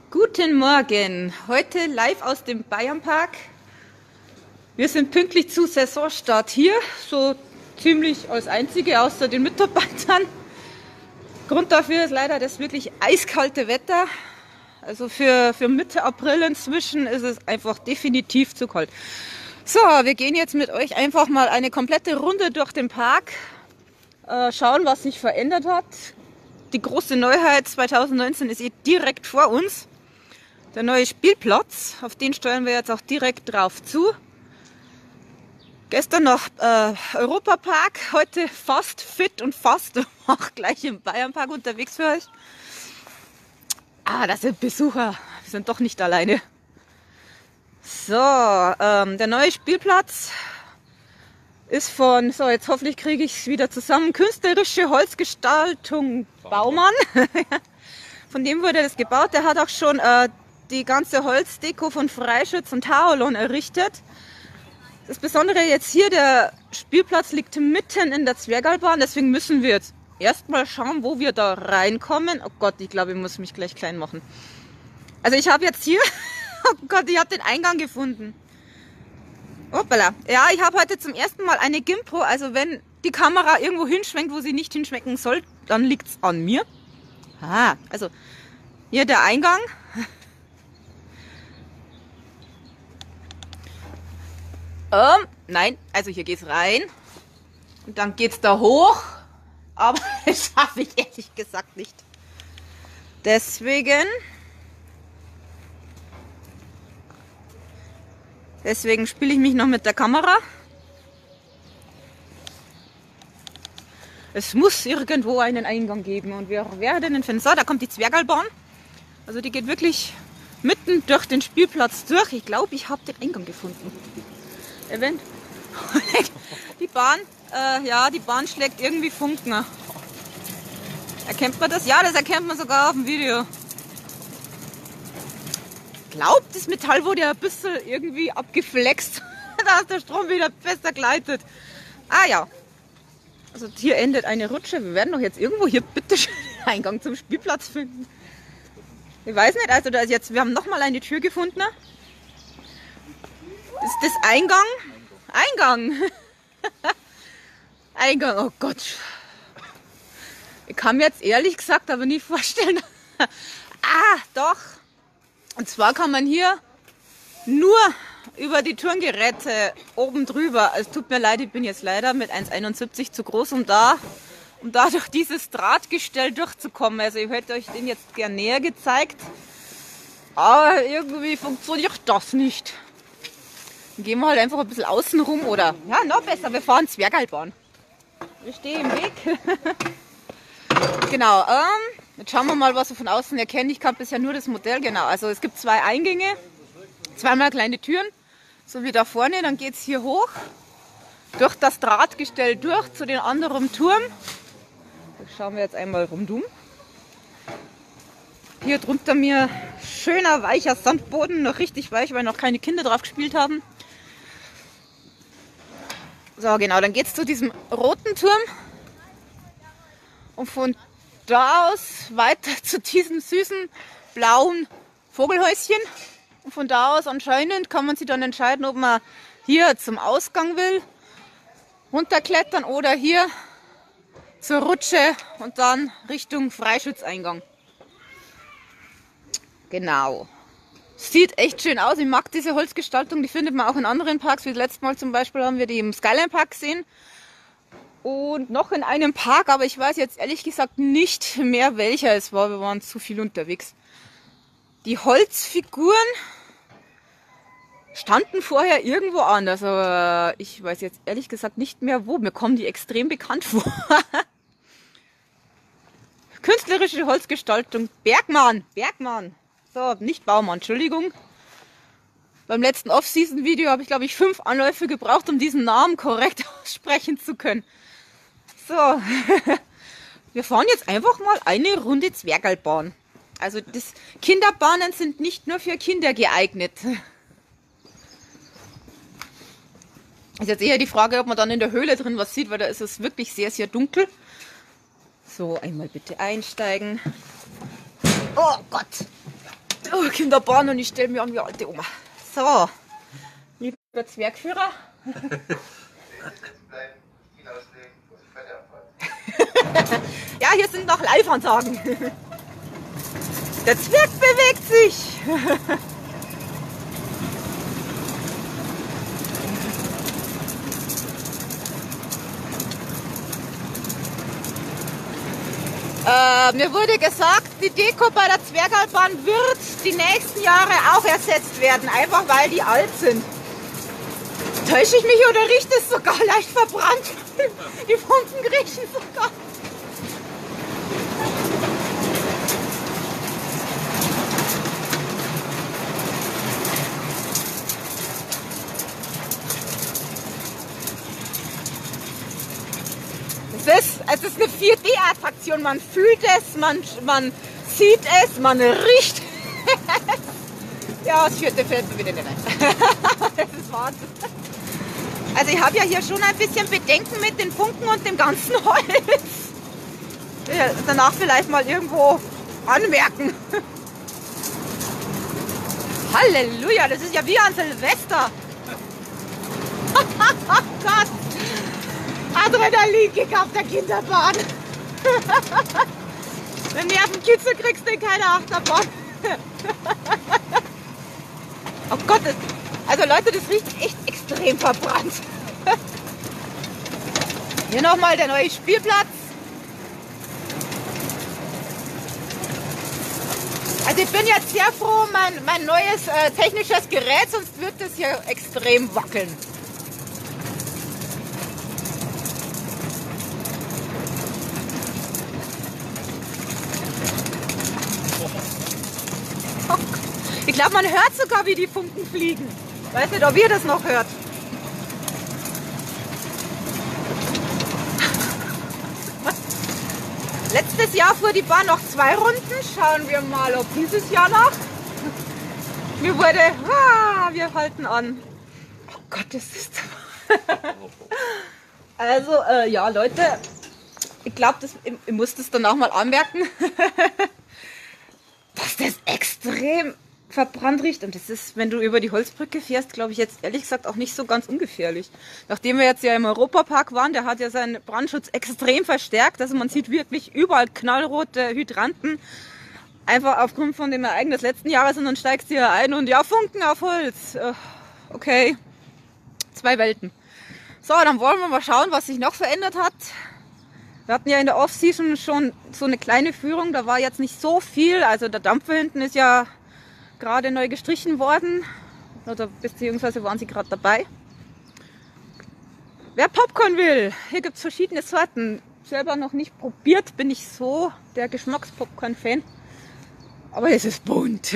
Guten Morgen, heute live aus dem Bayernpark. Wir sind pünktlich zu Saisonstart hier, so ziemlich als einzige außer den Mitarbeitern. Grund dafür ist leider das wirklich eiskalte Wetter. Also für Mitte April inzwischen ist es einfach definitiv zu kalt. So, wir gehen jetzt mit euch einfach mal eine komplette Runde durch den Park, schauen, was sich verändert hat. Die große Neuheit 2019 ist direkt vor uns. Der neue Spielplatz, auf den steuern wir jetzt auch direkt drauf zu. Gestern noch Europapark, heute fast fit und fast auch gleich im Bayernpark unterwegs für euch. Ah, das sind Besucher, wir sind doch nicht alleine. So, der neue Spielplatz ist von, so jetzt hoffentlich kriege ich es wieder zusammen, Künstlerische Holzgestaltung Baumann. Von dem wurde das gebaut, der hat auch schon die ganze Holzdeko von Freischütz und Taolon errichtet. Das Besondere jetzt hier, der Spielplatz liegt mitten in der Zwergalbahn, deswegen müssen wir jetzt erstmal schauen, wo wir da reinkommen. Oh Gott, ich glaube, ich muss mich gleich klein machen. Also ich habe jetzt hier, oh Gott, ich habe den Eingang gefunden. Hoppala. Ja, ich habe heute zum ersten Mal eine GIMPro, also wenn die Kamera irgendwo hinschwenkt, wo sie nicht hinschmecken soll, dann liegt es an mir. Ah, also hier der Eingang. Nein, also hier geht's rein und dann geht's da hoch, aber das schaffe ich ehrlich gesagt nicht. Deswegen spiele ich mich noch mit der Kamera. Es muss irgendwo einen Eingang geben und wir werden ihn finden. So, da kommt die Zwergalbahn. Also die geht wirklich mitten durch den Spielplatz durch. Ich glaube, ich habe den Eingang gefunden. Event. Die Bahn, ja, die Bahn schlägt irgendwie Funken. Erkennt man das? Ja, das erkennt man sogar auf dem Video. Glaubt, das Metall wurde ja ein bisschen irgendwie abgeflext, dass der Strom wieder besser gleitet. Ah ja, also hier endet eine Rutsche. Wir werden doch jetzt irgendwo hier bitte schön den Eingang zum Spielplatz finden. Ich weiß nicht, also da ist jetzt, wir haben nochmal eine Tür gefunden. Ist das Eingang? Eingang! Eingang, oh Gott. Ich kann mir jetzt ehrlich gesagt aber nicht vorstellen. Ah, doch. Und zwar kann man hier nur über die Turngeräte oben drüber. Es tut mir leid, ich bin jetzt leider mit 1,71 zu groß, um da durch dieses Drahtgestell durchzukommen. Also ich hätte euch den jetzt gern näher gezeigt. Aber irgendwie funktioniert das nicht. Dann gehen wir halt einfach ein bisschen außen rum oder, ja, noch besser, wir fahren Zwergalbahn. Ich stehe im Weg. Genau, jetzt schauen wir mal, was wir von außen erkennen. Ich kann bisher nur das Modell, genau. Also es gibt zwei Eingänge, zweimal kleine Türen, so wie da vorne. Dann geht es hier hoch, durch das Drahtgestell durch zu den anderen Turm. Da schauen wir jetzt einmal rundum. Hier drunter mir schöner, weicher Sandboden, noch richtig weich, weil noch keine Kinder drauf gespielt haben. So, genau, dann geht es zu diesem roten Turm und von da aus weiter zu diesem süßen blauen Vogelhäuschen. Und von da aus anscheinend kann man sich dann entscheiden, ob man hier zum Ausgang will, runterklettern oder hier zur Rutsche und dann Richtung Freischützeingang. Genau. Sieht echt schön aus. Ich mag diese Holzgestaltung, die findet man auch in anderen Parks. Wie letztes Mal zum Beispiel haben wir die im Skyline Park gesehen. Und noch in einem Park, aber ich weiß jetzt ehrlich gesagt nicht mehr welcher es war. Wir waren zu viel unterwegs. Die Holzfiguren standen vorher irgendwo anders, aber ich weiß jetzt ehrlich gesagt nicht mehr wo. Mir kommen die extrem bekannt vor. Künstlerische Holzgestaltung Bergmann. So, nicht Baumann, Entschuldigung. Beim letzten Off-Season-Video habe ich, glaube ich, 5 Anläufe gebraucht, um diesen Namen korrekt aussprechen zu können. So, wir fahren jetzt einfach mal eine Runde Zwergalbahn. Also Kinderbahnen sind nicht nur für Kinder geeignet. Ist jetzt eher die Frage, ob man dann in der Höhle drin was sieht, weil da ist es wirklich sehr, sehr dunkel. So, einmal bitte einsteigen. Oh Gott! Oh, Kinderbahn und ich stelle mir an wie alte Oma. So, lieber Zwergführer. Ja, hier sind noch Live-Ansagen. Der Zwerg bewegt sich. Mir wurde gesagt, die Deko bei der Zwergalbahn wird die nächsten Jahre auch ersetzt werden, einfach weil die alt sind. Täusche ich mich oder riecht es sogar leicht verbrannt? Die Funken riechen sogar. Es ist eine 4D-Attraktion, man fühlt es, man sieht es, man riecht es. Ja, das vierte fällt mir wieder nicht ein. Das ist Wahnsinn. Also ich habe ja hier schon ein bisschen Bedenken mit den Funken und dem ganzen Holz. Ja, danach vielleicht mal irgendwo anmerken. Halleluja, das ist ja wie an Silvester. Oh Gott. Adrenalinkick auf der Kinderbahn. Wenn Nervenkitzel kriegst du in keine Achterbahn. Oh Gott, also Leute, das riecht echt extrem verbrannt. Hier nochmal der neue Spielplatz. Also ich bin jetzt sehr froh, mein neues technisches Gerät, sonst wird das hier extrem wackeln. Ich glaube, man hört sogar, wie die Funken fliegen. Ich weiß nicht, ob ihr das noch hört. Letztes Jahr fuhr die Bahn noch 2 Runden. Schauen wir mal, ob dieses Jahr noch. Mir wurde, wir halten an. Oh Gott, das ist... Also, ja Leute, ich glaube, ich muss das danach mal anmerken, dass das extrem verbrannt riecht. Und das ist, wenn du über die Holzbrücke fährst, glaube ich jetzt ehrlich gesagt auch nicht so ganz ungefährlich. Nachdem wir jetzt ja im Europapark waren, der hat ja seinen Brandschutz extrem verstärkt. Also man sieht wirklich überall knallrote Hydranten. Einfach aufgrund von dem Ereignis letzten Jahres und dann steigst du hier ein und ja, Funken auf Holz. Okay, 2 Welten. So, dann wollen wir mal schauen, was sich noch verändert hat. Wir hatten ja in der Off-Season schon so eine kleine Führung, da war jetzt nicht so viel. Also der Dampfer hinten ist ja gerade neu gestrichen worden. Oder beziehungsweise waren sie gerade dabei. Wer Popcorn will, hier gibt es verschiedene Sorten. Selber noch nicht probiert, bin ich so der Geschmackspopcorn-Fan. Aber es ist bunt.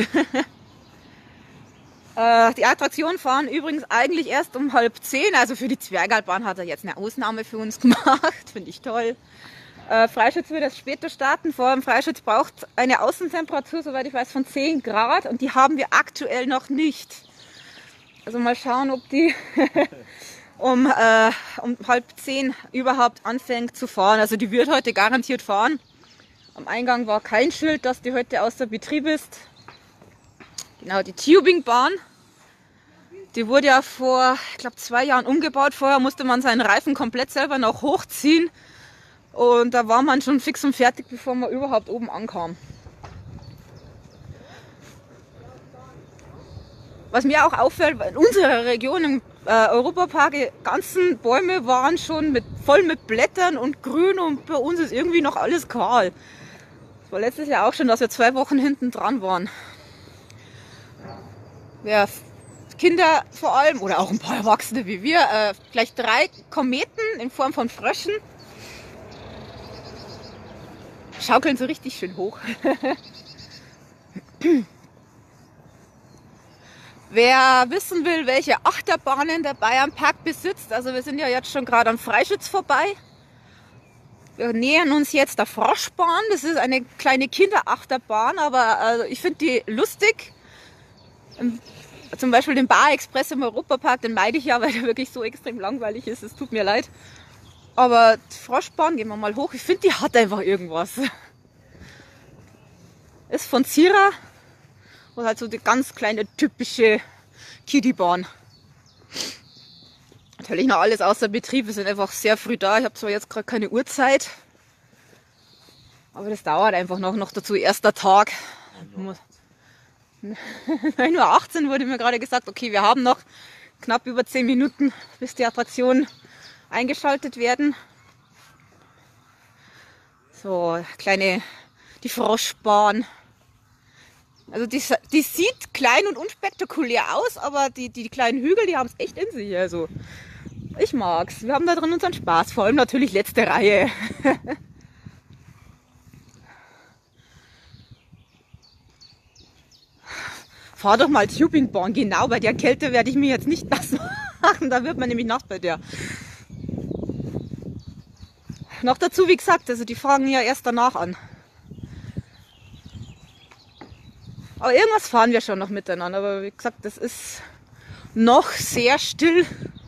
Die Attraktionen fahren übrigens eigentlich erst um 9:30. Also für die Zwergalbahn hat er jetzt eine Ausnahme für uns gemacht. Finde ich toll. Freischütz wird erst später starten. Vor dem Freischütz braucht eine Außentemperatur, soweit ich weiß, von 10 Grad. Und die haben wir aktuell noch nicht. Also mal schauen, ob die um 9:30 überhaupt anfängt zu fahren. Also die wird heute garantiert fahren. Am Eingang war kein Schild, dass die heute außer Betrieb ist. Genau, die Tubingbahn. Die wurde ja vor, ich glaube, 2 Jahren umgebaut. Vorher musste man seinen Reifen komplett selber noch hochziehen. Und da war man schon fix und fertig, bevor man überhaupt oben ankam. Was mir auch auffällt, in unserer Region im Europapark, die ganzen Bäume waren schon voll mit Blättern und grün und bei uns ist irgendwie noch alles kahl. Das war letztes Jahr auch schon, dass wir 2 Wochen hinten dran waren. Wer Kinder vor allem oder auch ein paar Erwachsene wie wir, vielleicht 3 Kometen in Form von Fröschen. Schaukeln so richtig schön hoch. Wer wissen will, welche Achterbahnen der Bayernpark besitzt, also wir sind ja jetzt schon gerade am Freischütz vorbei. Wir nähern uns jetzt der Froschbahn. Das ist eine kleine Kinderachterbahn, aber ich finde die lustig. Zum Beispiel den Bar Express im Europapark, den meide ich ja, weil der wirklich so extrem langweilig ist. Es tut mir leid. Aber die Froschbahn, gehen wir mal hoch. Ich finde, die hat einfach irgendwas. Ist von Zierer Und halt so die ganz kleine typische Kiddiebahn. Natürlich noch alles außer Betrieb. Wir sind einfach sehr früh da. Ich habe zwar jetzt gerade keine Uhrzeit, aber das dauert einfach noch dazu. Erster Tag. 9:18 Uhr wurde mir gerade gesagt, okay, wir haben noch knapp über 10 Minuten, bis die Attraktionen eingeschaltet werden. So, die Froschbahn. Also die sieht klein und unspektakulär aus, aber die kleinen Hügel, die haben es echt in sich. Also ich mag's. Wir haben da drin unseren Spaß, vor allem natürlich letzte Reihe. Fahr doch mal Tubingbahn, genau, bei der Kälte werde ich mir jetzt nicht nass machen, da wird man nämlich nass bei der. Noch dazu, wie gesagt, also die fangen ja erst danach an. Aber irgendwas fahren wir schon noch miteinander, aber wie gesagt, das ist noch sehr still.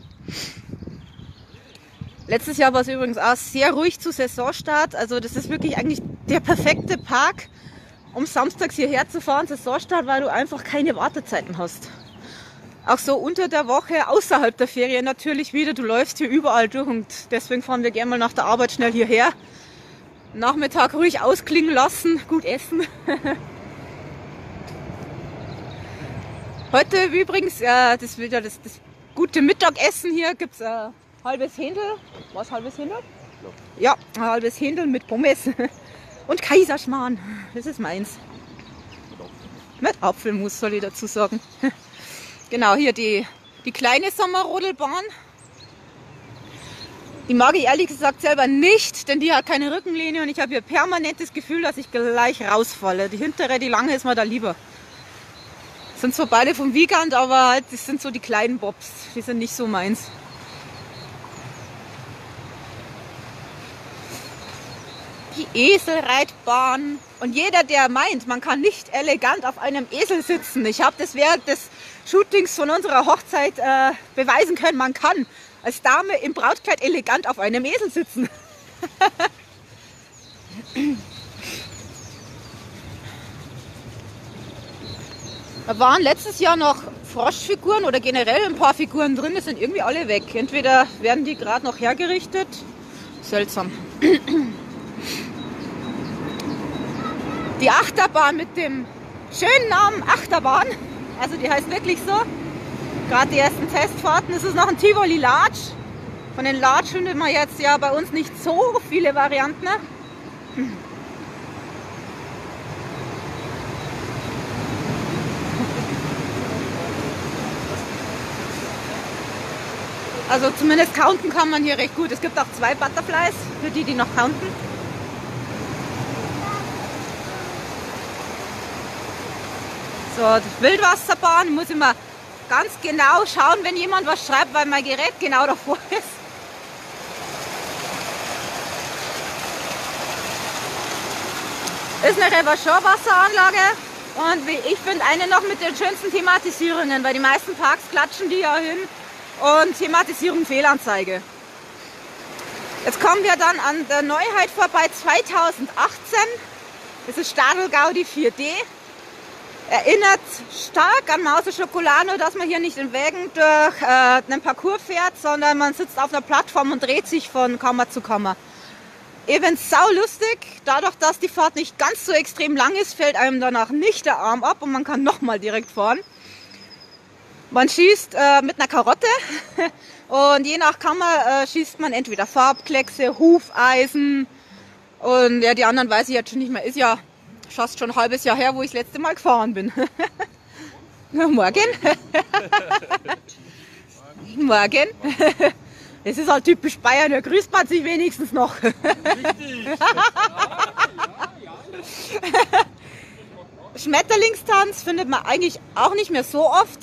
Letztes Jahr war es übrigens auch sehr ruhig zu Saisonstart, also das ist wirklich eigentlich der perfekte Park, um samstags hierher zu fahren, Saisonstart, weil du einfach keine Wartezeiten hast. Auch so unter der Woche, außerhalb der Ferien natürlich wieder, du läufst hier überall durch und deswegen fahren wir gerne mal nach der Arbeit schnell hierher. Nachmittag ruhig ausklingen lassen, gut essen. Heute übrigens, das gute Mittagessen hier, gibt es halbes Händel. Was, halbes Händel? Ja, ein halbes Händel mit Pommes. Und Kaiserschmarrn, das ist meins. Mit Apfelmus soll ich dazu sagen. Genau, hier die kleine Sommerrodelbahn. Die mag ich ehrlich gesagt selber nicht, denn die hat keine Rückenlehne und ich habe hier permanent das Gefühl, dass ich gleich rausfalle. Die hintere, die lange ist mir da lieber. Sind zwar beide vom Wiegand, aber halt, das sind so die kleinen Bobs. Die sind nicht so meins. Die Eselreitbahn. Und jeder, der meint, man kann nicht elegant auf einem Esel sitzen. Ich habe das während des Shootings von unserer Hochzeit beweisen können. Man kann als Dame im Brautkleid elegant auf einem Esel sitzen. Da waren letztes Jahr noch Froschfiguren oder generell ein paar Figuren drin. Die sind irgendwie alle weg. Entweder werden die gerade noch hergerichtet. Seltsam. Die Achterbahn mit dem schönen Namen Achterbahn, also die heißt wirklich so. Gerade die ersten Testfahrten, das ist noch ein Tivoli Large. Von den Large findet man jetzt ja bei uns nicht so viele Varianten. Also zumindest counten kann man hier recht gut. Es gibt auch 2 Butterflies, für die, die noch counten. So, die Wildwasserbahn muss ich mal ganz genau schauen, wenn jemand was schreibt, weil mein Gerät genau davor ist. Ist eine Reverchon-Wasseranlage und wie ich finde, eine noch mit den schönsten Thematisierungen, weil die meisten Parks klatschen die ja hin und Thematisierung Fehlanzeige. Jetzt kommen wir dann an der Neuheit vorbei 2018. Das ist Stadl Gaudi 4D. Erinnert stark an Maus und Schokolade, nur dass man hier nicht in Wägen durch einen Parcours fährt, sondern man sitzt auf einer Plattform und dreht sich von Kammer zu Kammer. Eben sau lustig, dadurch, dass die Fahrt nicht ganz so extrem lang ist, fällt einem danach nicht der Arm ab und man kann nochmal direkt fahren. Man schießt mit einer Karotte und je nach Kammer schießt man entweder Farbkleckse, Hufeisen und ja, die anderen weiß ich jetzt schon nicht mehr, ist ja fast schon ein halbes Jahr her, wo ich das letzte Mal gefahren bin. Morgen. Morgen. Es ist halt typisch Bayern, da grüßt man sich wenigstens noch. Richtig. Schmetterlingstanz findet man eigentlich auch nicht mehr so oft.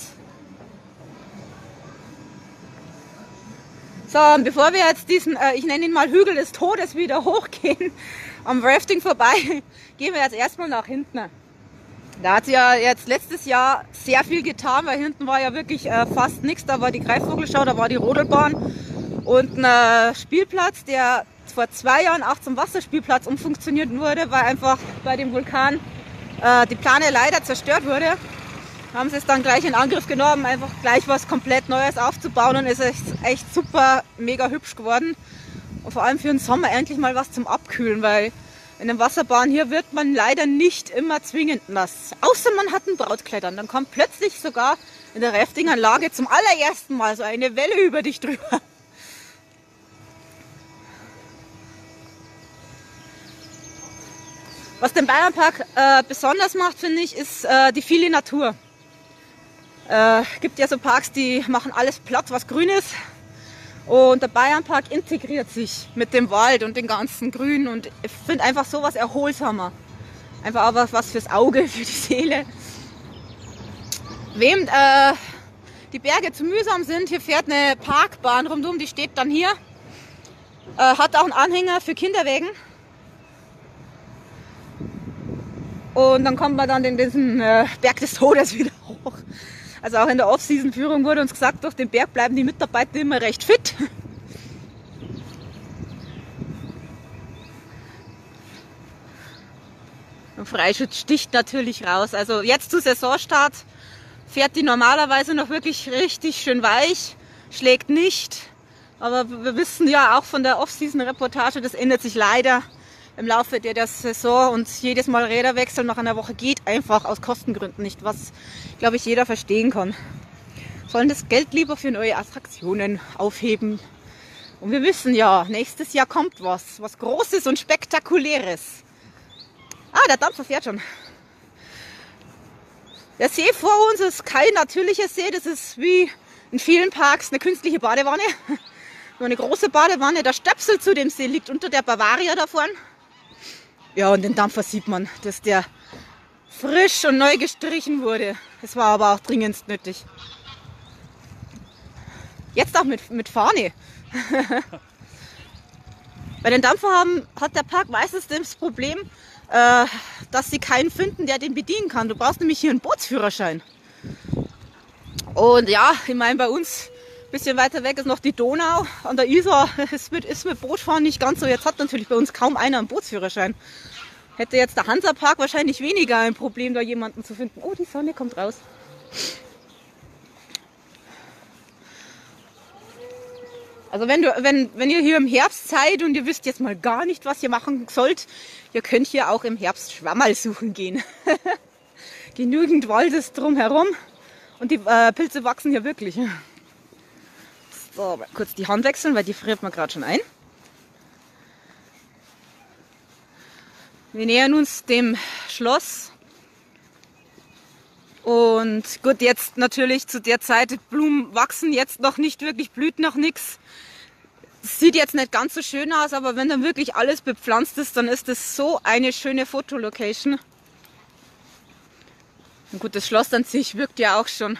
So, und bevor wir jetzt diesen, ich nenne ihn mal Hügel des Todes, wieder hochgehen, am Rafting vorbei, gehen wir jetzt erstmal nach hinten. Da hat sie ja jetzt letztes Jahr sehr viel getan, weil hinten war ja wirklich fast nichts. Da war die Greifvogelschau, da war die Rodelbahn und ein Spielplatz, der vor 2 Jahren auch zum Wasserspielplatz umfunktioniert wurde, weil einfach bei dem Vulkan die Plane leider zerstört wurde, haben sie es dann gleich in Angriff genommen, einfach gleich was komplett Neues aufzubauen und es ist echt super, mega hübsch geworden. Und vor allem für den Sommer endlich mal was zum Abkühlen, weil in den Wasserbahnen hier wird man leider nicht immer zwingend nass. Außer man hat ein Brautklettern, dann kommt plötzlich sogar in der Raftinganlage zum allerersten Mal so eine Welle über dich drüber. Was den Bayernpark besonders macht, finde ich, ist die viele Natur. Gibt ja so Parks, die machen alles platt, was grün ist. Und der Bayernpark integriert sich mit dem Wald und den ganzen Grün. Und ich finde einfach sowas erholsamer. Einfach auch was fürs Auge, für die Seele. Wem die Berge zu mühsam sind, hier fährt eine Parkbahn rundum, die steht dann hier. Hat auch einen Anhänger für Kinderwägen. Und dann kommt man dann in diesen Berg des Todes wieder hoch. Also auch in der Off-Season-Führung wurde uns gesagt, durch den Berg bleiben die Mitarbeiter immer recht fit. Und Freischutz sticht natürlich raus. Also jetzt zu Saisonstart fährt die normalerweise noch wirklich richtig schön weich, schlägt nicht. Aber wir wissen ja auch von der Off-Season-Reportage, das ändert sich leider im Laufe der Saison und jedes Mal Räder wechseln nach einer Woche geht einfach aus Kostengründen nicht, was, glaube ich, jeder verstehen kann. Sollen das Geld lieber für neue Attraktionen aufheben. Und wir wissen ja, nächstes Jahr kommt was Großes und Spektakuläres. Ah, der Dampfer fährt schon. Der See vor uns ist kein natürlicher See, das ist wie in vielen Parks eine künstliche Badewanne. Nur eine große Badewanne, der Stöpsel zu dem See liegt unter der Bavaria da vorne. Ja, und den Dampfer sieht man, dass der frisch und neu gestrichen wurde. Es war aber auch dringendst nötig. Jetzt auch mit Fahne. Bei den Dampfern hat der Park meistens das Problem, dass sie keinen finden, der den bedienen kann. Du brauchst nämlich hier einen Bootsführerschein. Und ja, ich meine, bei uns ein bisschen weiter weg ist noch die Donau an der Isar. Ist mit Bootfahren nicht ganz so. Jetzt hat natürlich bei uns kaum einer einen Bootsführerschein. Hätte jetzt der Hansapark wahrscheinlich weniger ein Problem, da jemanden zu finden. Oh, die Sonne kommt raus. Also wenn ihr hier im Herbst seid und ihr wisst jetzt mal gar nicht, was ihr machen sollt, ihr könnt hier auch im Herbst Schwammerl suchen gehen. Genügend Wald ist drumherum und die Pilze wachsen hier wirklich. So, mal kurz die Hand wechseln, weil die friert mir gerade schon ein. Wir nähern uns dem Schloss. Und gut, jetzt natürlich zu der Zeit, die Blumen wachsen jetzt noch nicht wirklich, blüht noch nichts. Sieht jetzt nicht ganz so schön aus, aber wenn dann wirklich alles bepflanzt ist, dann ist das so eine schöne Fotolocation. Und gut, das Schloss an sich wirkt ja auch schon.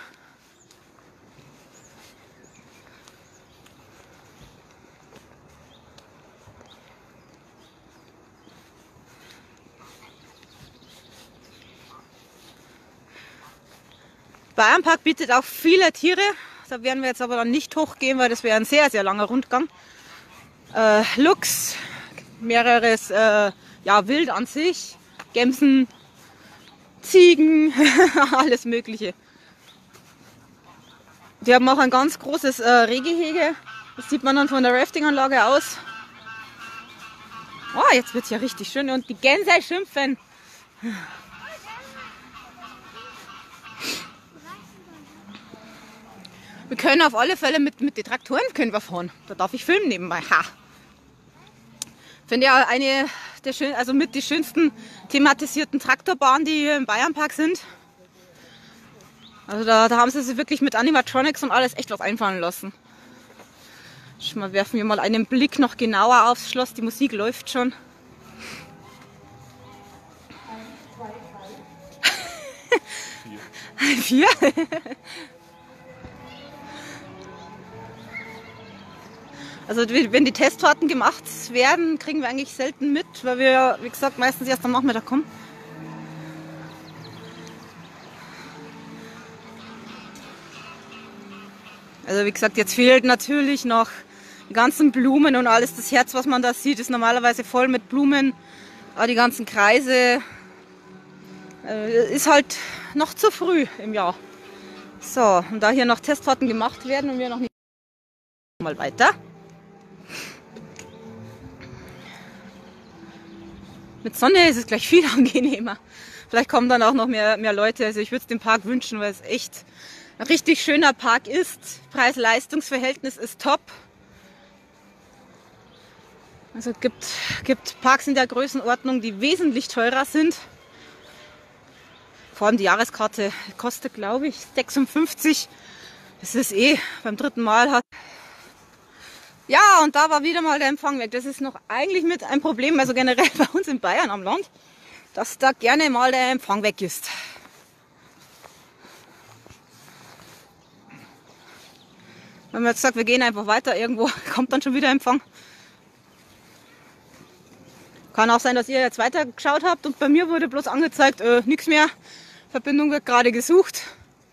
Bayernpark bietet auch viele Tiere. Da werden wir jetzt aber dann nicht hochgehen, weil das wäre ein sehr, sehr langer Rundgang. Luchs, mehreres Wild an sich, Gämsen, Ziegen, alles Mögliche. Wir haben auch ein ganz großes Rehgehege. Das sieht man dann von der Raftinganlage aus. Oh, jetzt wird es ja richtig schön und die Gänse schimpfen. Wir können auf alle Fälle mit den Traktoren können wir fahren. Da darf ich filmen nebenbei. Ha! Finde ja eine der schön, also mit die schönsten thematisierten Traktorbahnen, die hier im Bayernpark sind. Also da haben sie sich wirklich mit Animatronics und alles echt was einfallen lassen. Schon mal werfen wir mal einen Blick noch genauer aufs Schloss. Die Musik läuft schon. Vier. Also wenn die Testfahrten gemacht werden, kriegen wir eigentlich selten mit, weil wir, wie gesagt, meistens erst am Nachmittag kommen. Also wie gesagt, jetzt fehlt natürlich noch die ganzen Blumen und alles. Das Herz, was man da sieht, ist normalerweise voll mit Blumen. Aber die ganzen Kreise, Ist halt noch zu früh im Jahr. So, und da hier noch Testfahrten gemacht werden und wir noch nicht mal weiter. Mit Sonne ist es gleich viel angenehmer. Vielleicht kommen dann auch noch mehr Leute. Also ich würde es dem Park wünschen, weil es echt ein richtig schöner Park ist. Preis-Leistungs-Verhältnis ist top. Also es gibt Parks in der Größenordnung, die wesentlich teurer sind. Vor allem die Jahreskarte kostet, glaube ich, 56. Das ist beim dritten Mal hat. Ja, und da war wieder mal der Empfang weg. Das ist noch eigentlich mit ein Problem, also generell bei uns in Bayern am Land, dass da gerne mal der Empfang weg ist. Wenn man jetzt sagt, wir gehen einfach weiter, irgendwo kommt dann schon wieder Empfang. Kann auch sein, dass ihr jetzt weiter geschaut habt und bei mir wurde bloß angezeigt, nichts mehr. Verbindung wird gerade gesucht.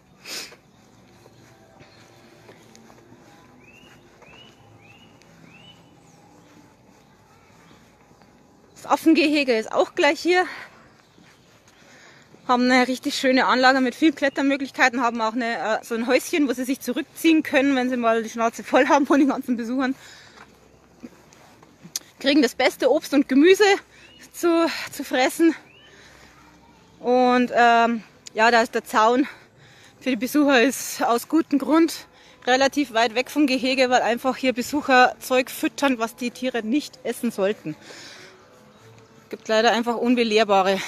Das Affengehege ist auch gleich hier. Haben eine richtig schöne Anlage mit vielen Klettermöglichkeiten, haben auch so ein Häuschen, wo sie sich zurückziehen können, wenn sie mal die Schnauze voll haben von den ganzen Besuchern. Kriegen das beste Obst und Gemüse zu fressen. Und ja, da ist der Zaun für die Besucher ist aus gutem Grund relativ weit weg vom Gehege, weil einfach hier Besucher Zeug füttern, was die Tiere nicht essen sollten. Gibt leider einfach Unbelehrbare.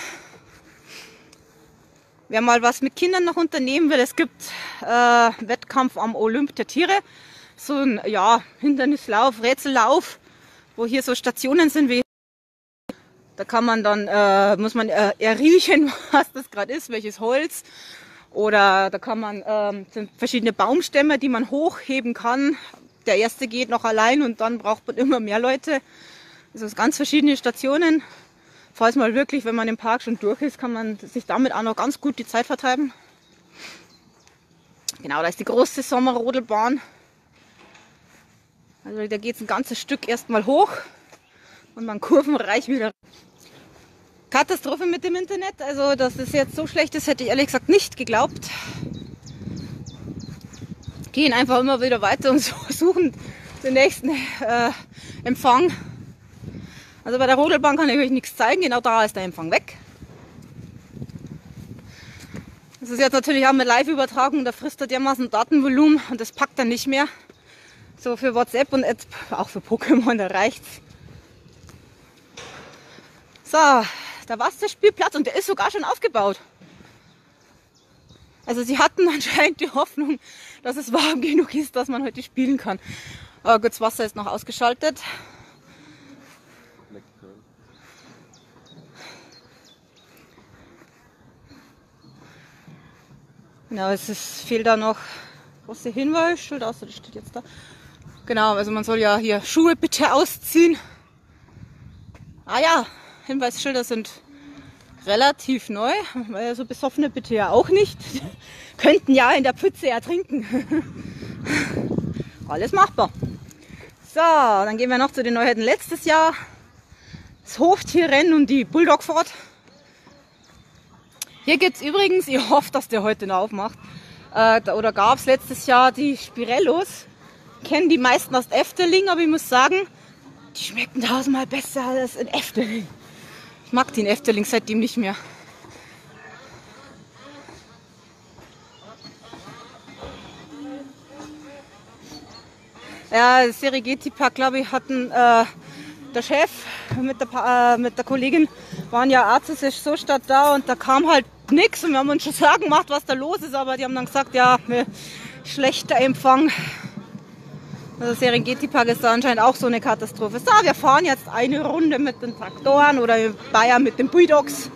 Wer mal was mit Kindern noch unternehmen will, es gibt Wettkampf am Olymp der Tiere. So ein Hindernislauf, Rätsellauf, wo hier so Stationen sind wie. Da kann man dann, muss man erriechen, was das gerade ist, welches Holz. Oder da kann man, sind verschiedene Baumstämme, die man hochheben kann. Der erste geht noch allein und dann braucht man immer mehr Leute. Also es sind ganz verschiedene Stationen. Falls mal wirklich, wenn man im Park schon durch ist, kann man sich damit auch noch ganz gut die Zeit vertreiben. Genau, da ist die große Sommerrodelbahn. Also da geht es ein ganzes Stück erstmal hoch und man kurvenreich wieder. Katastrophe mit dem Internet, also dass es jetzt so schlecht ist, hätte ich ehrlich gesagt nicht geglaubt. Gehen einfach immer wieder weiter und suchen den nächsten Empfang. Also bei der Rodelbahn kann ich euch nichts zeigen, genau da ist der Empfang weg. Das ist jetzt natürlich auch mit Live-Übertragung, da frisst er dermaßen Datenvolumen und das packt dann nicht mehr. So für WhatsApp und jetzt auch für Pokémon, da reicht's. So, da war es der Spielplatz und der ist sogar schon aufgebaut. Also sie hatten anscheinend die Hoffnung, dass es warm genug ist, dass man heute spielen kann. Aber gut, das Wasser ist noch ausgeschaltet. Genau, fehlt da noch große Hinweisschild, außer das steht jetzt da. Genau, also man soll ja hier Schuhe bitte ausziehen. Ah ja, Hinweisschilder sind relativ neu, weil so Besoffene bitte ja auch nicht. Könnten ja in der Pfütze ertrinken. Alles machbar. So, dann gehen wir noch zu den Neuheiten letztes Jahr. Das Hoftierrennen und die Bulldogfahrt. Hier gibt es übrigens, ich hoffe, dass der heute noch aufmacht, oder gab es letztes Jahr die Spirellos. Kennen die meisten aus Efteling, aber ich muss sagen, die schmecken tausendmal besser als in Efteling. Ich mag die in Efteling seitdem nicht mehr. Ja, das Serengeti-Park, glaube ich, hatten der Chef mit der Kollegin waren ja Arztes so statt da und da kam halt nichts und wir haben uns schon Sorgen gemacht, was da los ist, aber die haben dann gesagt, ja, schlechter Empfang. Also Serengeti-Park ist da anscheinend auch so eine Katastrophe. So, wir fahren jetzt eine Runde mit den Traktoren oder in Bayern mit den Bulldogs.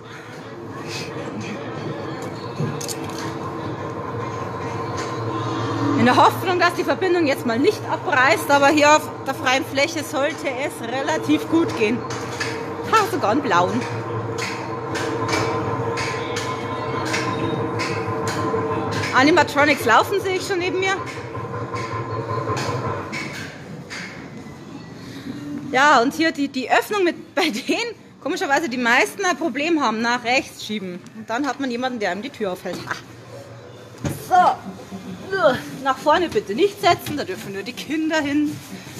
In der Hoffnung, dass die Verbindung jetzt mal nicht abreißt, aber hier auf der freien Fläche sollte es relativ gut gehen. Ha, sogar einen blauen. Animatronics laufen, sehe ich schon neben mir. Ja, und hier die Öffnung bei denen komischerweise die meisten ein Problem haben, nach rechts schieben. Und dann hat man jemanden, der einem die Tür aufhält. Ha. So, nach vorne bitte nicht setzen, da dürfen nur die Kinder hin.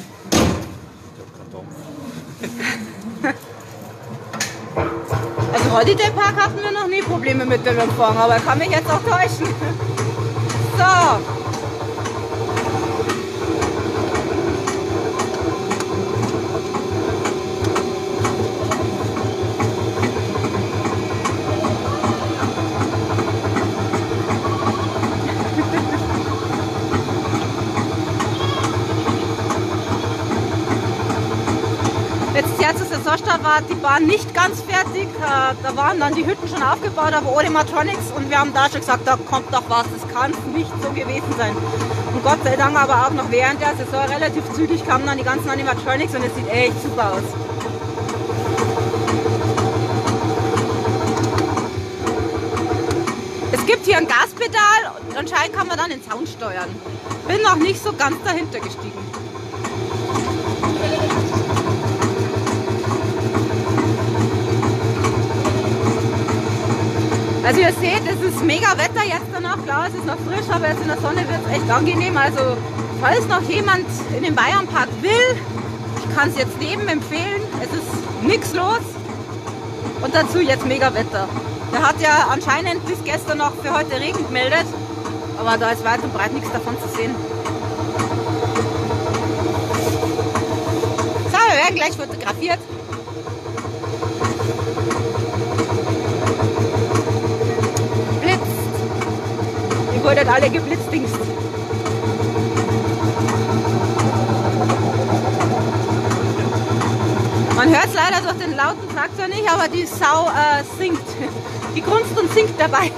Also Holiday Park hatten wir noch nie Probleme mit dem Empfang, aber er kann mich jetzt auch täuschen. So. Letztes Jahr zur Saisonstart war die Bahn nicht ganz fertig. Da waren dann die Hütten schon aufgebaut, aber ohne Matronics. Und wir haben da schon gesagt, da kommt doch was, das kann nicht so gewesen sein. Und Gott sei Dank aber auch noch während der Saison relativ zügig kamen dann die ganzen Animatronics und es sieht echt super aus. Es gibt hier ein Gaspedal und anscheinend kann man dann den Sound steuern. Bin noch nicht so ganz dahinter gestiegen. Also ihr seht, es ist mega Wetter jetzt danach, klar, es ist noch frisch, aber jetzt in der Sonne wird es echt angenehm. Also falls noch jemand in den Bayernpark will, ich kann es jetzt jedem empfehlen, es ist nichts los und dazu jetzt mega Wetter. Der hat ja anscheinend bis gestern noch für heute Regen gemeldet, aber da ist weit und breit nichts davon zu sehen. So, wir werden gleich fotografiert. Ihr wurdet alle geblitzdingst. Man hört es leider durch den lauten Traktor nicht, aber die Sau singt. Die grunzt und singt dabei.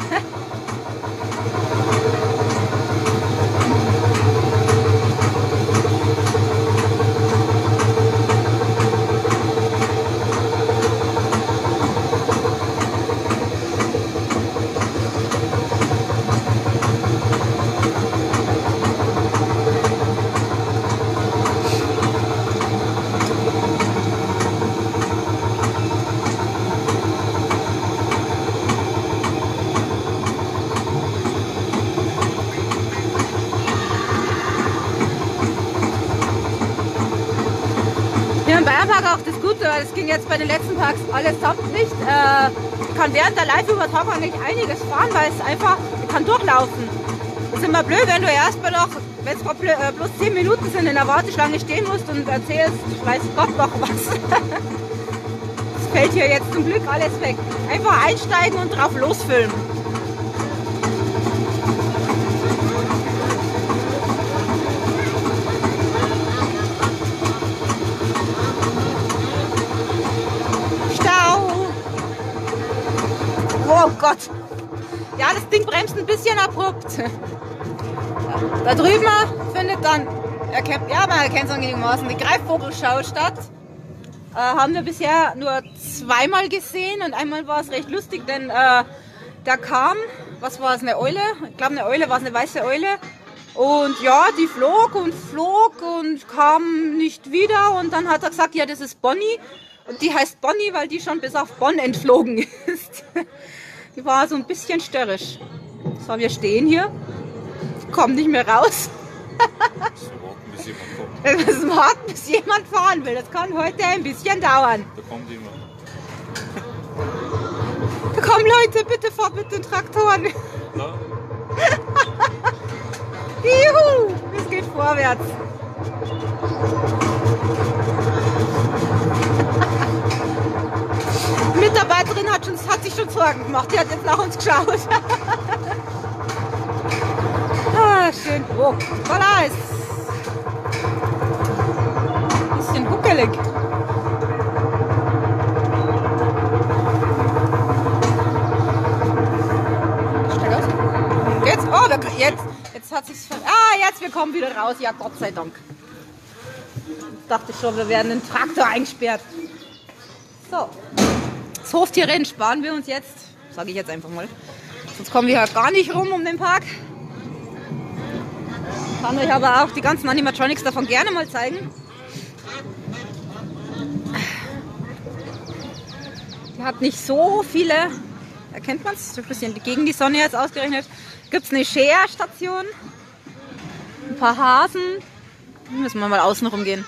Im Bayernpark auch das Gute, das ging jetzt bei den letzten Parks allesamt nicht. Ich kann während der Live-Übertragung eigentlich einiges fahren, weil es einfach, ich kann durchlaufen. Das ist immer blöd, wenn du erstmal noch, wenn es bloß 10 Minuten sind, in der Warteschlange stehen musst und erzählst, weiß Gott noch was. Das fällt hier jetzt zum Glück alles weg. Einfach einsteigen und drauf losfilmen. Oh Gott! Ja, das Ding bremst ein bisschen abrupt. Da drüben findet dann, ja, man erkennt es einigermaßen, die Greifvogelschau statt. Haben wir bisher nur zweimal gesehen und einmal war es recht lustig, denn da kam, was war es, eine Eule? Ich glaube eine Eule, war es eine weiße Eule. Und ja, die flog und kam nicht wieder und dann hat er gesagt, ja, das ist Bonnie. Und die heißt Bonnie, weil die schon bis auf Bonn entflogen ist. Die war so ein bisschen störrisch. So, wir stehen hier, kommen nicht mehr raus. Wir müssen warten, bis jemand fahren will. Das kann heute ein bisschen dauern. Da kommt jemand. Da kommen Leute, bitte fahrt mit den Traktoren. Ja. Juhu, es geht vorwärts. Die Mitarbeiterin hat sich schon Sorgen gemacht, die hat jetzt nach uns geschaut. Ah, schön. Oh, voll Eis. Bisschen huckelig. Steig aus. Jetzt, oh, jetzt hat sich's jetzt, wir kommen wieder raus. Ja, Gott sei Dank. Ich dachte schon, wir werden in den Traktor eingesperrt. So. Das Hoftierrennen sparen wir uns jetzt, sage ich jetzt einfach mal. Sonst kommen wir ja gar nicht rum um den Park. Ich kann euch aber auch die ganzen Animatronics davon gerne mal zeigen. Die hat nicht so viele, erkennt man es, ein bisschen gegen die Sonne jetzt ausgerechnet. Gibt es eine Scher-Station, ein paar Hasen. Müssen wir mal außen rumgehen.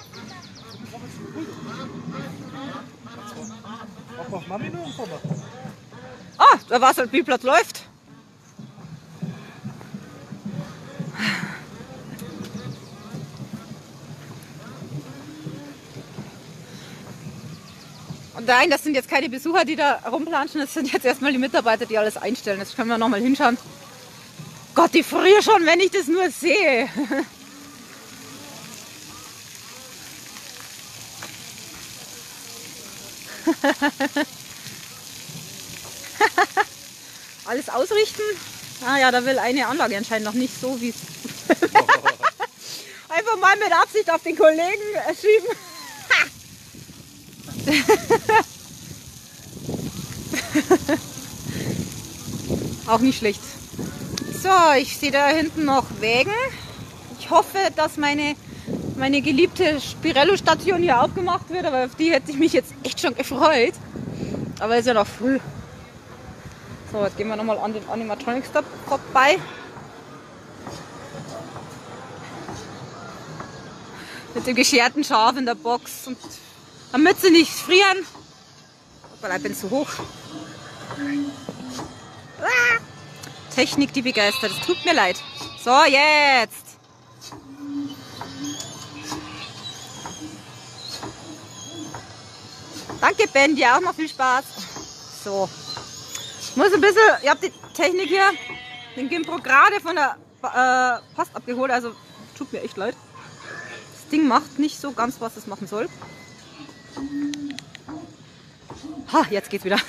Ah, der Wasserspielplatz läuft. Und nein, das sind jetzt keine Besucher, die da rumplanschen, das sind jetzt erstmal die Mitarbeiter, die alles einstellen. Jetzt können wir nochmal hinschauen. Gott, ich friere schon, wenn ich das nur sehe. Alles ausrichten? Ah ja, da will eine Anlage anscheinend noch nicht so, wie es... Einfach mal mit Absicht auf den Kollegen schieben. Auch nicht schlecht. So, ich sehe da hinten noch Wägen. Ich hoffe, dass meine geliebte Spirello-Station hier aufgemacht wird, aber auf die hätte ich mich jetzt echt schon gefreut. Aber es ist ja noch früh. So, jetzt gehen wir nochmal an den Animatronics vorbei. Mit dem gescherten Schaf in der Box. Und damit sie nicht frieren. Hoppala, ich bin zu hoch. Ah! Technik, die begeistert. Es tut mir leid. So, jetzt. Danke, Ben. Dir auch noch viel Spaß. So. Ich muss ein bisschen, ich habe die Technik hier, den Gimpro gerade von der Post abgeholt. Also, tut mir echt leid. Das Ding macht nicht so ganz, was es machen soll. Ha, jetzt geht's wieder.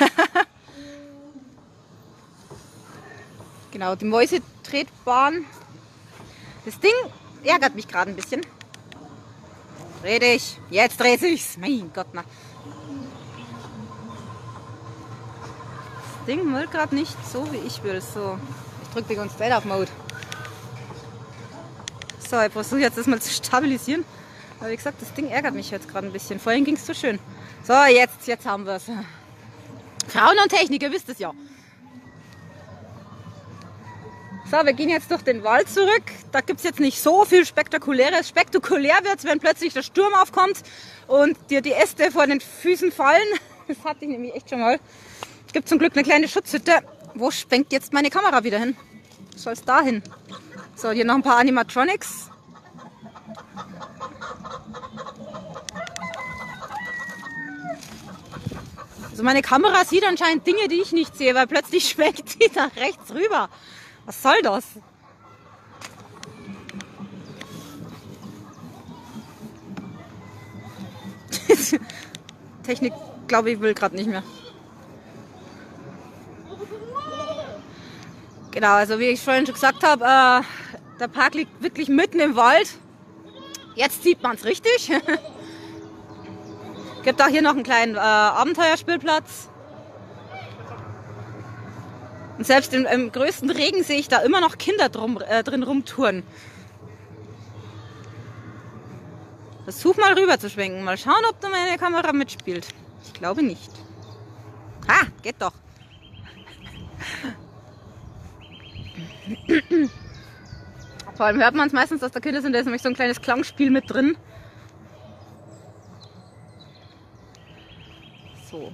Genau, die Mäusetretbahn. Das Ding ärgert mich gerade ein bisschen. Dreh dich. Jetzt dreht sich's. Mein Gott, na. Das Ding will gerade nicht so, wie ich will. So, ich drücke die ganz Zeit auf Mode. So, ich versuche jetzt das mal zu stabilisieren. Aber wie gesagt, das Ding ärgert mich jetzt gerade ein bisschen. Vorhin ging es so schön. So, jetzt haben wir es. Frauen und Technik, ihr wisst es ja. So, wir gehen jetzt durch den Wald zurück. Da gibt es jetzt nicht so viel Spektakuläres. Spektakulär wird es, wenn plötzlich der Sturm aufkommt und dir die Äste vor den Füßen fallen. Das hatte ich nämlich echt schon mal. Es gibt zum Glück eine kleine Schutzhütte. Wo schwenkt jetzt meine Kamera wieder hin? Soll es da hin? So, hier noch ein paar Animatronics. Also meine Kamera sieht anscheinend Dinge, die ich nicht sehe, weil plötzlich schwenkt sie nach rechts rüber. Was soll das? Technik, glaube ich, will gerade nicht mehr. Genau, also wie ich vorhin schon gesagt habe, der Park liegt wirklich mitten im Wald. Jetzt sieht man es richtig. Gibt auch hier noch einen kleinen Abenteuerspielplatz. Und selbst im größten Regen sehe ich da immer noch Kinder drin rumtouren. Versuch mal rüber zu schwenken. Mal schauen, ob da meine Kamera mitspielt. Ich glaube nicht. Ha, geht doch. Vor allem hört man es meistens, dass da Kinder sind. Da ist nämlich so ein kleines Klangspiel mit drin. So.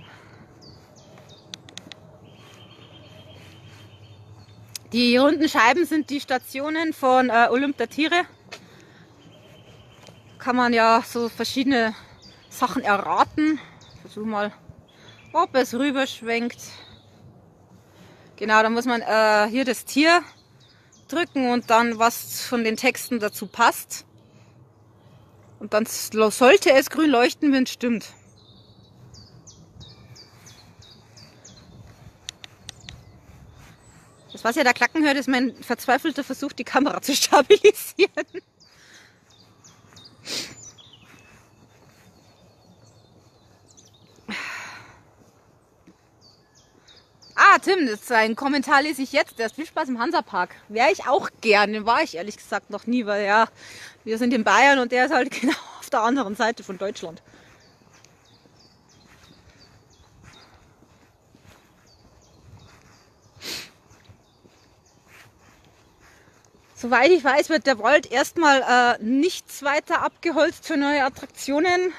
Die runden Scheiben sind die Stationen von Olymp der Tiere. Kann man ja so verschiedene Sachen erraten. Ich versuche mal, ob es rüberschwenkt. Genau, da muss man hier das Tier drücken und dann was von den Texten dazu passt. Und dann sollte es grün leuchten, wenn es stimmt. Das, was ihr da klacken hört, ist mein verzweifelter Versuch, die Kamera zu stabilisieren. Ah, Tim, das ist ein Kommentar, lese ich jetzt erst. Viel Spaß im Hansapark. Wäre ich auch gern, den war ich ehrlich gesagt noch nie, weil ja, wir sind in Bayern und der ist halt genau auf der anderen Seite von Deutschland. Soweit ich weiß, wird der Wald erstmal nichts weiter abgeholzt für neue Attraktionen.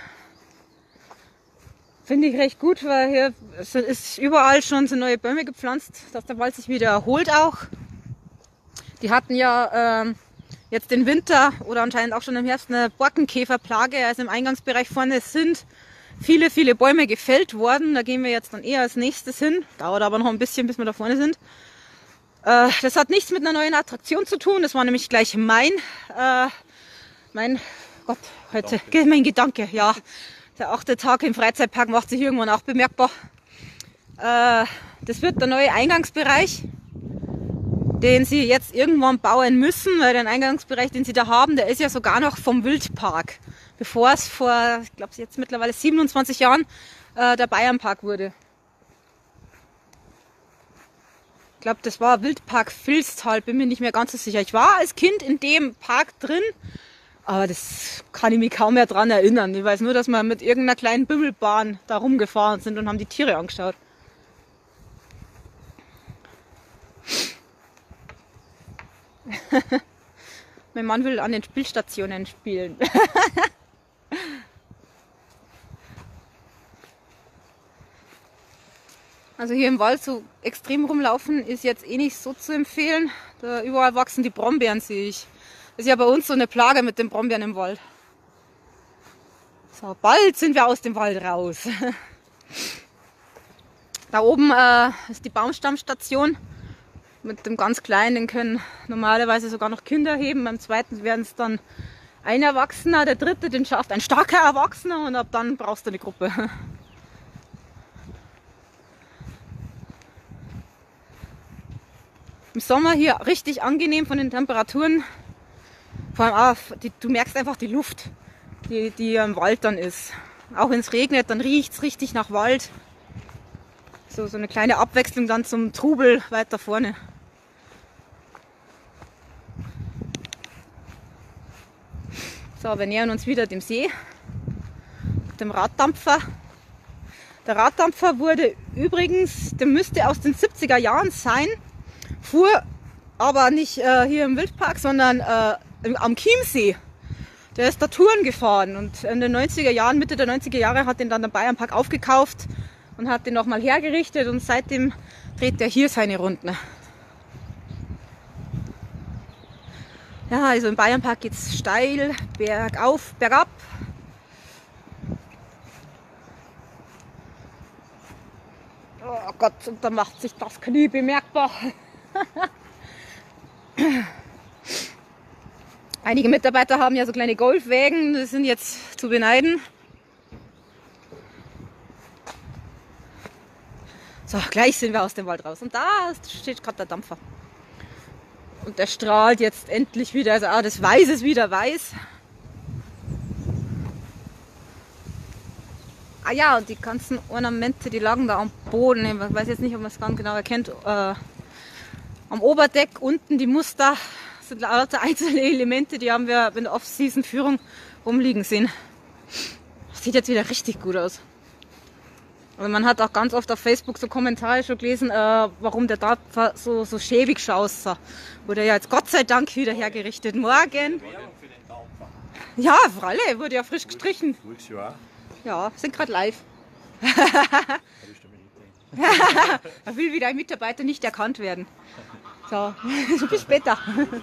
Finde ich recht gut, weil hier ist überall schon so neue Bäume gepflanzt, dass der Wald sich wieder erholt auch. Die hatten ja jetzt den Winter oder anscheinend auch schon im Herbst eine Borkenkäferplage. Also im Eingangsbereich vorne sind viele, viele Bäume gefällt worden. Da gehen wir jetzt dann eher als nächstes hin. Dauert aber noch ein bisschen, bis wir da vorne sind. Das hat nichts mit einer neuen Attraktion zu tun. Das war nämlich gleich mein Gedanke. Ja, der 8. Tag im Freizeitpark macht sich irgendwann auch bemerkbar. Das wird der neue Eingangsbereich, den sie jetzt irgendwann bauen müssen, weil der Eingangsbereich, den sie da haben, der ist ja sogar noch vom Wildpark, bevor es vor, ich glaube jetzt mittlerweile 27 Jahren, der Bayernpark wurde. Ich glaube, das war Wildpark Vilstal, bin mir nicht mehr ganz so sicher. Ich war als Kind in dem Park drin, aber das kann ich mich kaum mehr dran erinnern. Ich weiß nur, dass wir mit irgendeiner kleinen Bimmelbahn da rumgefahren sind und haben die Tiere angeschaut. Mein Mann will an den Spielstationen spielen. Also hier im Wald so extrem rumlaufen ist jetzt eh nicht so zu empfehlen. Da überall wachsen die Brombeeren, sehe ich. Das ist ja bei uns so eine Plage mit den Brombeeren im Wald. So, bald sind wir aus dem Wald raus. Da oben ist die Baumstammstation mit dem ganz Kleinen. Den können normalerweise sogar noch Kinder heben. Beim zweiten werden es dann ein Erwachsener. Der dritte, den schafft ein starker Erwachsener und ab dann brauchst du eine Gruppe. Im Sommer hier richtig angenehm von den Temperaturen. Vor allem auch, du merkst einfach die Luft, die im Wald dann ist. Auch wenn es regnet, dann riecht es richtig nach Wald. So eine kleine Abwechslung dann zum Trubel weiter vorne. So, wir nähern uns wieder dem See, dem Raddampfer. Der Raddampfer wurde übrigens, der müsste aus den 70er Jahren sein, fuhr aber nicht hier im Wildpark, sondern am Chiemsee. Der ist da Touren gefahren und in den 90er Jahren, Mitte der 90er Jahre hat den dann der Bayernpark aufgekauft und hat den nochmal hergerichtet und seitdem dreht er hier seine Runden. Ja, also im Bayernpark geht es steil, bergauf, bergab. Oh Gott, und da macht sich das Knie bemerkbar. Einige Mitarbeiter haben ja so kleine Golfwägen, die sind jetzt zu beneiden. So, gleich sind wir aus dem Wald raus. Und da steht gerade der Dampfer. Und der strahlt jetzt endlich wieder, also auch das Weiß ist wieder weiß. Ah ja, und die ganzen Ornamente, die lagen da am Boden. Ich weiß jetzt nicht, ob man es ganz genau erkennt. Am Oberdeck unten die Muster sind lauter einzelne Elemente, die haben wir in der Off-Season-Führung rumliegen sehen. Das sieht jetzt wieder richtig gut aus. Also man hat auch ganz oft auf Facebook so Kommentare schon gelesen, warum der Dampfer so schäbig schon aussah. Wurde ja jetzt Gott sei Dank wieder hergerichtet. Morgen. Ja, Fralle, wurde ja frisch gestrichen. Ja, sind gerade live. Da will wieder ein Mitarbeiter nicht erkannt werden. So, bis später.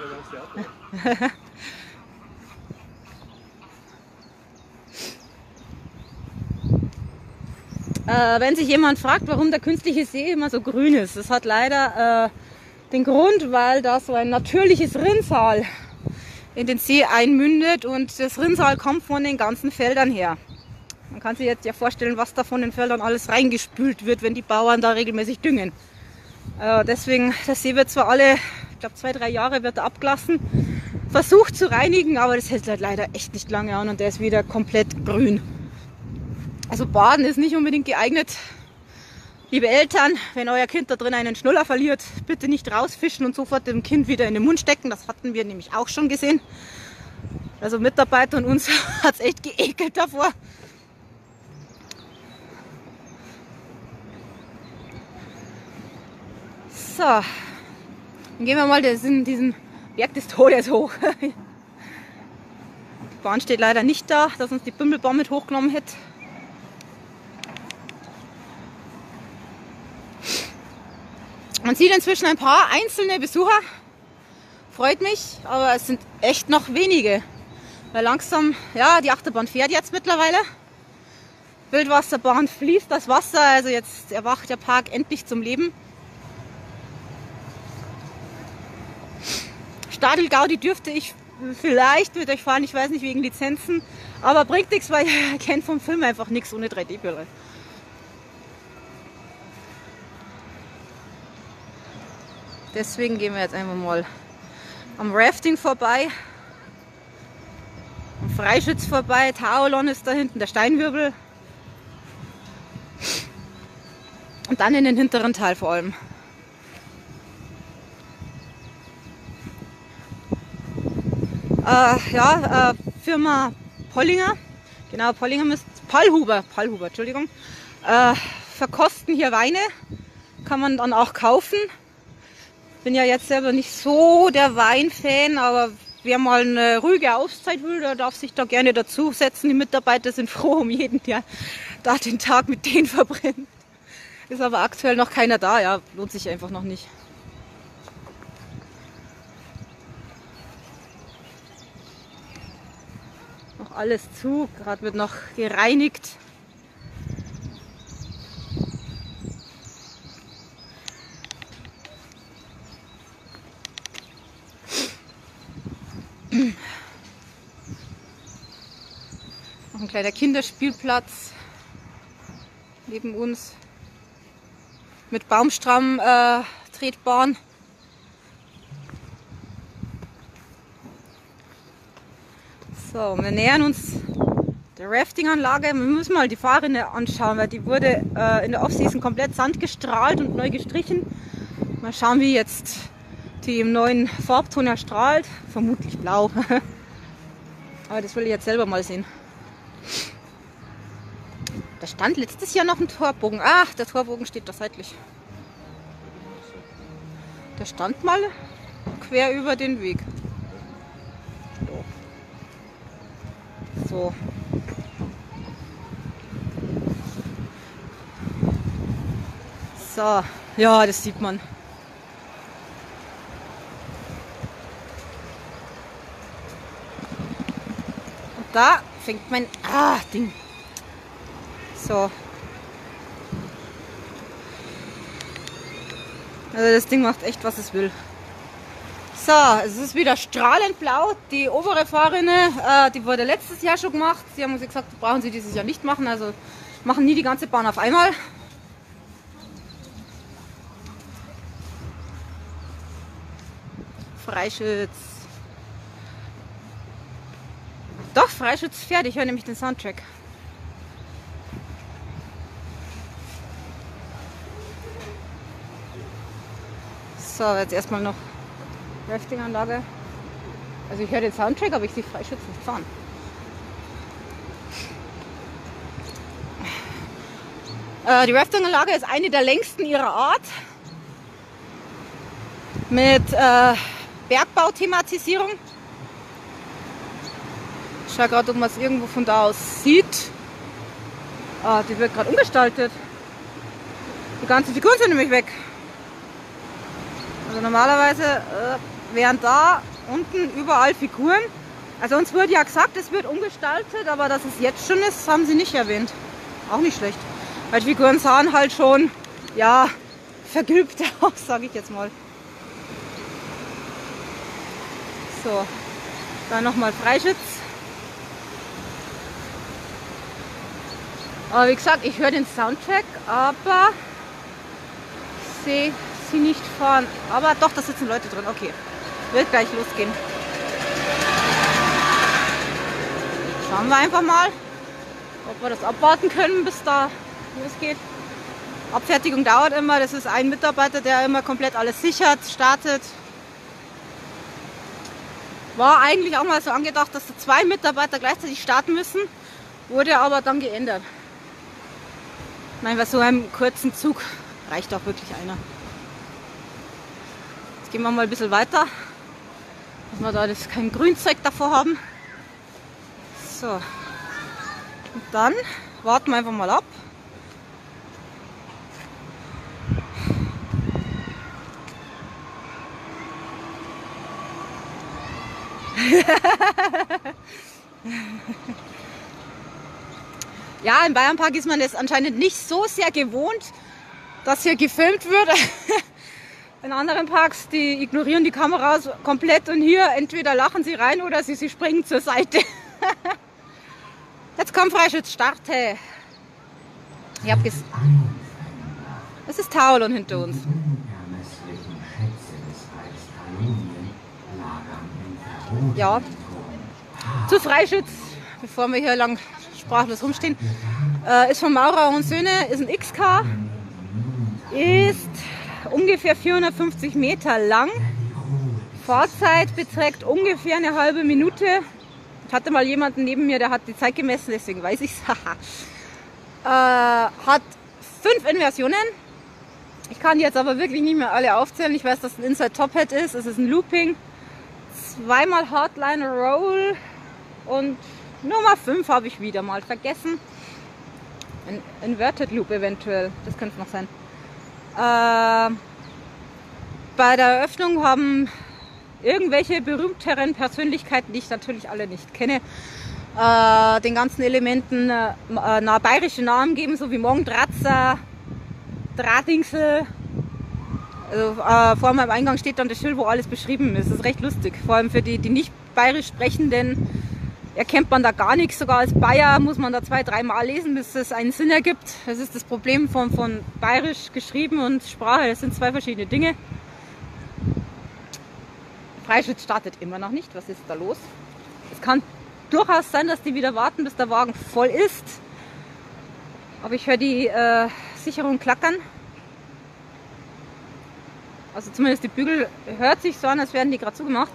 Wenn sich jemand fragt, warum der künstliche See immer so grün ist, das hat leider den Grund, weil da so ein natürliches Rinnsal in den See einmündet und das Rinnsal kommt von den ganzen Feldern her. Man kann sich jetzt ja vorstellen, was da von den Feldern alles reingespült wird, wenn die Bauern da regelmäßig düngen. Deswegen, der See wird zwar alle, ich glaube 2-3 Jahre wird er abgelassen, versucht zu reinigen, aber das hält halt leider echt nicht lange an und der ist wieder komplett grün. Also Baden ist nicht unbedingt geeignet. Liebe Eltern, wenn euer Kind da drin einen Schnuller verliert, bitte nicht rausfischen und sofort dem Kind wieder in den Mund stecken. Das hatten wir nämlich auch schon gesehen. Also Mitarbeiter und uns hat es echt geekelt davor. So, dann gehen wir mal diesen Berg des Todes hoch. Die Bahn steht leider nicht da, dass uns die Bimmelbahn mit hochgenommen hätte. Man sieht inzwischen ein paar einzelne Besucher. Freut mich, aber es sind echt noch wenige. Weil langsam, ja, die Achterbahn fährt jetzt mittlerweile. Wildwasserbahn fließt das Wasser, also jetzt erwacht der Park endlich zum Leben. Stadelgaudi dürfte ich vielleicht mit euch fahren, ich weiß nicht, wegen Lizenzen. Aber bringt nichts, weil ich kenne vom Film einfach nichts ohne 3D-Brille. Deswegen gehen wir jetzt einfach mal am Rafting vorbei, am Freischütz vorbei, Taolon ist da hinten, der Steinwirbel. Und dann in den hinteren Teil vor allem. Firma Pollinger, genau, Pallhuber, Entschuldigung, verkosten hier Weine, kann man dann auch kaufen. Bin ja jetzt selber nicht so der Weinfan, aber wer mal eine ruhige Auszeit will, der darf sich da gerne dazusetzen. Die Mitarbeiter sind froh um jeden, der da den Tag mit denen verbringt. Ist aber aktuell noch keiner da, ja, lohnt sich einfach noch nicht. Noch alles zu, gerade wird noch gereinigt. Noch ein kleiner Kinderspielplatz neben uns mit Baumstamm-Tretbahn. So, wir nähern uns der Rafting-Anlage. Wir müssen mal die Fahrrinne anschauen, weil die wurde in der Off-Season komplett sandgestrahlt und neu gestrichen. Mal schauen, wie jetzt die im neuen Farbton erstrahlt. Vermutlich blau. Aber das will ich jetzt selber mal sehen. Da stand letztes Jahr noch ein Torbogen. Ach, der Torbogen steht da seitlich. Der stand mal quer über den Weg. So. So, ja, das sieht man. Und da fängt mein Ding. So. Also das Ding macht echt, was es will. So, es ist wieder strahlend blau. Die obere Fahrrinne, die wurde letztes Jahr schon gemacht. Sie haben uns gesagt, brauchen sie dieses Jahr nicht machen. Also machen nie die ganze Bahn auf einmal. Freischütz. Doch, Freischütz fährt. Ich höre nämlich den Soundtrack. So, jetzt erstmal noch Rafting-Anlage. Also ich höre den Soundtrack, aber ich sehe Freischütz nicht fahren. Die Rafting-Anlage ist eine der längsten ihrer Art. Mit Bergbauthematisierung. Ich schaue gerade, ob man es irgendwo von da aus sieht. Die wird gerade umgestaltet. Die ganzen Figuren sind nämlich weg. Also normalerweise wären da unten überall Figuren. Also uns wurde ja gesagt, es wird umgestaltet, aber dass es jetzt schon ist, haben sie nicht erwähnt. Auch nicht schlecht. Weil die Figuren sahen halt schon, ja, vergilbt aus, sage ich jetzt mal. So, dann nochmal Freischütz. Aber wie gesagt, ich höre den Soundtrack, aber ich sehe sie nicht fahren. Aber doch, da sitzen Leute drin. Okay, wird gleich losgehen. Schauen wir einfach mal, ob wir das abwarten können, bis da losgeht. Abfertigung dauert immer. Das ist ein Mitarbeiter, der immer komplett alles sichert, startet. War eigentlich auch mal so angedacht, dass da 2 Mitarbeiter gleichzeitig starten müssen. Wurde aber dann geändert. Nein, bei so einem kurzen Zug reicht auch wirklich einer. Jetzt gehen wir mal ein bisschen weiter. dass wir da das kein Grünzeug davor haben. So. Und dann warten wir einfach mal ab. Ja, im Bayernpark ist man es anscheinend nicht so sehr gewohnt, dass hier gefilmt wird. In anderen Parks, die ignorieren die Kameras komplett und hier entweder lachen sie rein oder sie springen zur Seite. Jetzt kommt Freischütz, starte. Ich hab es ist Taulon hinter uns. Ja, zu Freischütz, bevor wir hier lang sprachlos rumstehen, ist von Maurer und Söhne, ist ein XK, ist ungefähr 450 Meter lang, Fahrzeit beträgt ungefähr eine halbe Minute. Ich hatte mal jemanden neben mir, der hat die Zeit gemessen, deswegen weiß ich es. Hat 5 Inversionen. Ich kann jetzt aber wirklich nicht mehr alle aufzählen. Ich weiß, dass es ein Inside Top Hat ist, es ist ein Looping, zweimal Hardline Roll und Nummer 5 habe ich wieder mal vergessen. Ein Inverted Loop eventuell, das könnte es noch sein. Bei der Eröffnung haben irgendwelche berühmteren Persönlichkeiten, die ich natürlich alle nicht kenne, den ganzen Elementen bayerische Namen geben, so wie Morgendratzer, Drahtingsel. Also, vor meinem Eingang steht dann das Schild, wo alles beschrieben ist. Das ist recht lustig. Vor allem für die nicht bayerisch Sprechenden erkennt man da gar nichts. Sogar als Bayer muss man da 2-3 Mal lesen, bis es einen Sinn ergibt. Das ist das Problem von bayerisch geschrieben und Sprache. Das sind 2 verschiedene Dinge. Freischütz startet immer noch nicht. Was ist da los? Es kann durchaus sein, dass die wieder warten, bis der Wagen voll ist. Aber ich höre die Sicherung klackern. Also zumindest die Bügel hört sich so an, als wären die gerade zugemacht.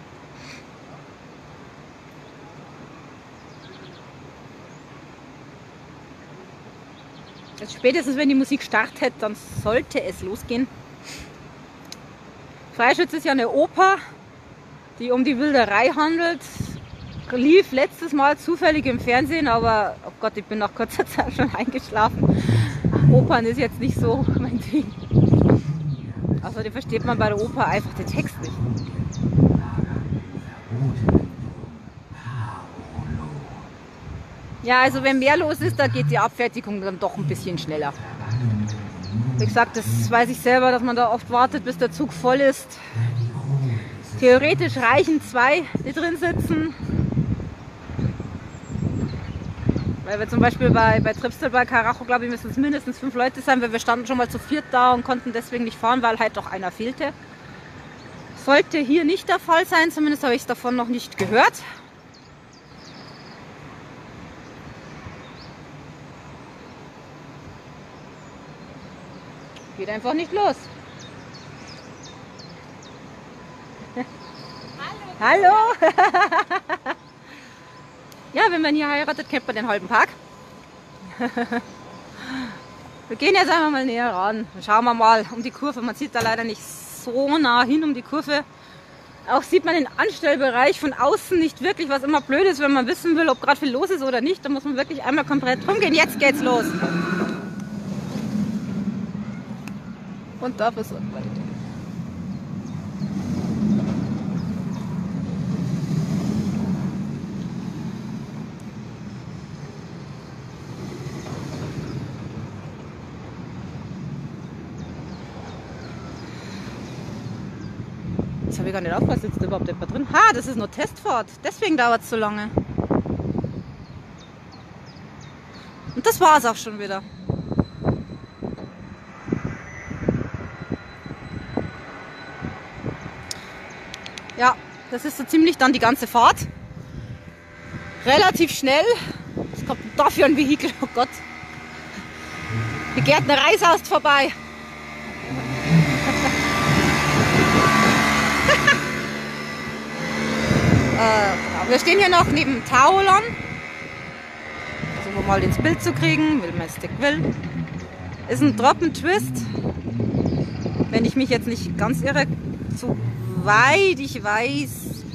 Jetzt spätestens wenn die Musik startet, dann sollte es losgehen. Freischütz ist ja eine Oper, die um die Wilderei handelt. Lief letztes Mal zufällig im Fernsehen, aber oh Gott, ich bin nach kurzer Zeit schon eingeschlafen. Opern ist jetzt nicht so mein Ding. Außerdem versteht man bei der Oper einfach den Text nicht. Ja, also wenn mehr los ist, da geht die Abfertigung dann doch ein bisschen schneller. Wie gesagt, das weiß ich selber, dass man da oft wartet, bis der Zug voll ist. Theoretisch reichen 2, die drin sitzen. Weil wir zum Beispiel bei Tripstal bei Karacho, glaube ich, müssen es mindestens 5 Leute sein, weil wir standen schon mal zu 4 da und konnten deswegen nicht fahren, weil halt doch einer fehlte. Sollte hier nicht der Fall sein, zumindest habe ich es davon noch nicht gehört. Geht einfach nicht los. Hallo! Hallo! Ja, wenn man hier heiratet, kennt man den halben Park. Wir gehen jetzt einfach mal näher ran. Schauen wir mal um die Kurve. Man sieht da leider nicht so nah hin um die Kurve. Auch sieht man den Anstellbereich von außen nicht wirklich, was immer blöd ist, wenn man wissen will, ob gerade viel los ist oder nicht. Da muss man wirklich einmal komplett rumgehen. Jetzt geht's los. Und dafür so Qualität. Das habe ich gar nicht aufgepasst, sitzt überhaupt jemand drin? Ha, das ist nur Testfahrt, deswegen dauert es so lange. Und das war es auch schon wieder. Ja, das ist so ziemlich dann die ganze Fahrt. Relativ schnell. Es kommt dafür ein Vehikel, oh Gott. Die Gärtnerei saust vorbei. Wir stehen hier noch neben Taulon. Versuchen wir mal ins Bild zu kriegen. Wildmestig Will. Ist ein Drop-and-Twist. Wenn ich mich jetzt nicht ganz irre, soweit ich weiß,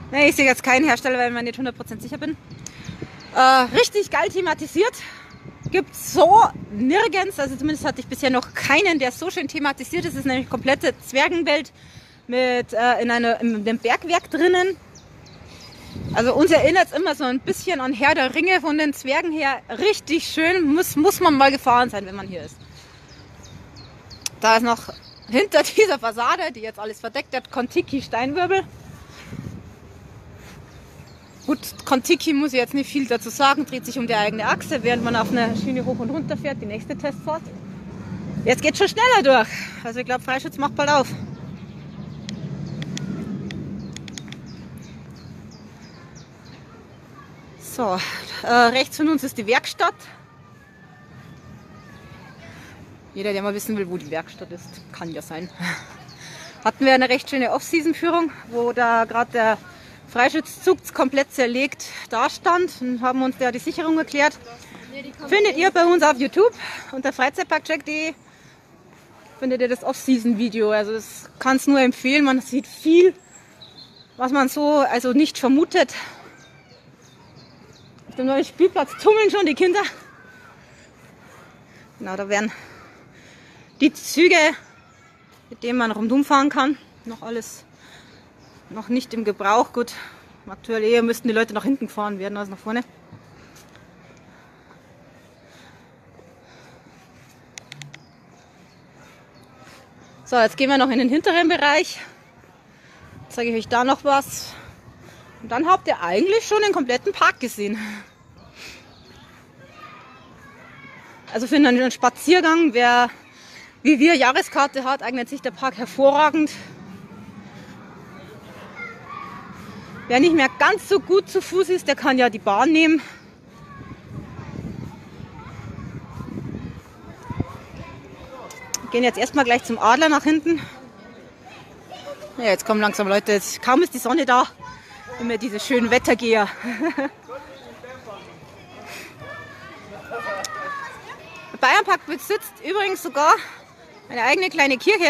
Nee, ich sehe jetzt keinen Hersteller, weil ich mir nicht 100% sicher bin. Richtig geil thematisiert. Gibt so nirgends, also zumindest hatte ich bisher noch keinen, der so schön thematisiert ist. Es ist nämlich komplette Zwergenwelt mit in einem Bergwerk drinnen. Also uns erinnert es immer so ein bisschen an Herr der Ringe von den Zwergen her. Richtig schön, muss man mal gefahren sein, wenn man hier ist. Da ist noch hinter dieser Fassade, die jetzt alles verdeckt hat, Kontiki Steinwirbel. Gut, Kontiki muss ich jetzt nicht viel dazu sagen, dreht sich um die eigene Achse, während man auf einer Schiene hoch und runter fährt, die nächste Testfahrt. Jetzt geht es schon schneller durch, also ich glaube Freischütz macht bald auf. So, rechts von uns ist die Werkstatt. Jeder, der mal wissen will, wo die Werkstatt ist, kann ja sein. Hatten wir eine recht schöne Off-Season-Führung, wo da gerade der Freischützzug komplett zerlegt dastand und haben uns da die Sicherung erklärt. Findet ihr bei uns auf YouTube unter freizeitparkcheck.de findet ihr das Off-Season-Video. Also das kann es nur empfehlen. Man sieht viel, was man so also nicht vermutet. Auf dem neuen Spielplatz tummeln schon die Kinder. Genau, da werden die Züge, mit denen man rundum fahren kann, noch alles noch nicht im Gebrauch. Gut, aktuell eher müssten die Leute nach hinten gefahren werden als nach vorne. So, jetzt gehen wir noch in den hinteren Bereich. Zeige ich euch da noch was. Und dann habt ihr eigentlich schon den kompletten Park gesehen. Also für einen Spaziergang, wer wie wir Jahreskarte hat, eignet sich der Park hervorragend. Wer nicht mehr ganz so gut zu Fuß ist, der kann ja die Bahn nehmen. Wir gehen jetzt erstmal gleich zum Adler nach hinten. Ja, jetzt kommen langsam Leute. Jetzt, kaum ist die Sonne da, immer diese schönen Wettergeher. Der Bayernpark besitzt übrigens sogar eine eigene kleine Kirche.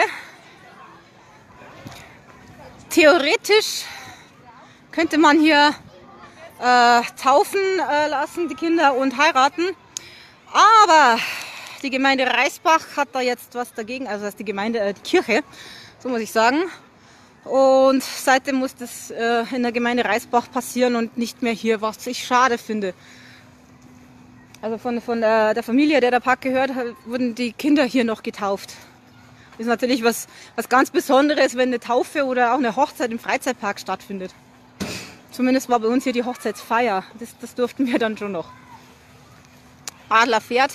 Theoretisch könnte man hier taufen lassen, die Kinder, und heiraten. Aber die Gemeinde Reisbach hat da jetzt was dagegen, also das ist die Gemeinde, die Kirche, so muss ich sagen. Und seitdem muss das in der Gemeinde Reisbach passieren und nicht mehr hier, was ich schade finde. Also von der Familie, der Park gehört, wurden die Kinder hier noch getauft. Das ist natürlich was ganz Besonderes, wenn eine Taufe oder auch eine Hochzeit im Freizeitpark stattfindet. Zumindest war bei uns hier die Hochzeitsfeier. Das durften wir dann schon noch. Adler fährt.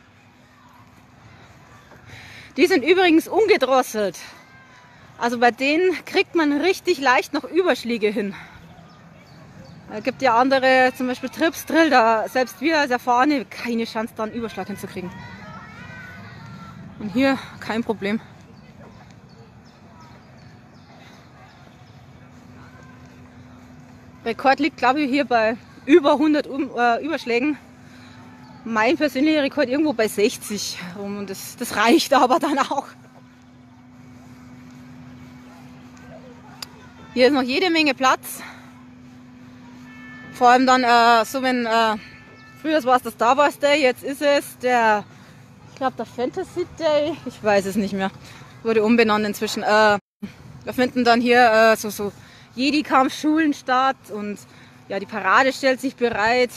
Die sind übrigens ungedrosselt. Also bei denen kriegt man richtig leicht noch Überschläge hin. Es gibt ja andere, zum Beispiel Trips, Drill, da selbst wir als Erfahrene keine Chance, da einen Überschlag hinzukriegen. Und hier kein Problem. Rekord liegt, glaube ich, hier bei über 100 Überschlägen. Mein persönlicher Rekord irgendwo bei 60. Und das reicht aber dann auch. Hier ist noch jede Menge Platz. Vor allem dann, so wenn, früher war es der Star Wars Day, jetzt ist es der, ich glaube, der Fantasy Day, ich weiß es nicht mehr, wurde umbenannt inzwischen. Da finden dann hier so Jedi-Kampfschulen statt und ja, die Parade stellt sich bereit.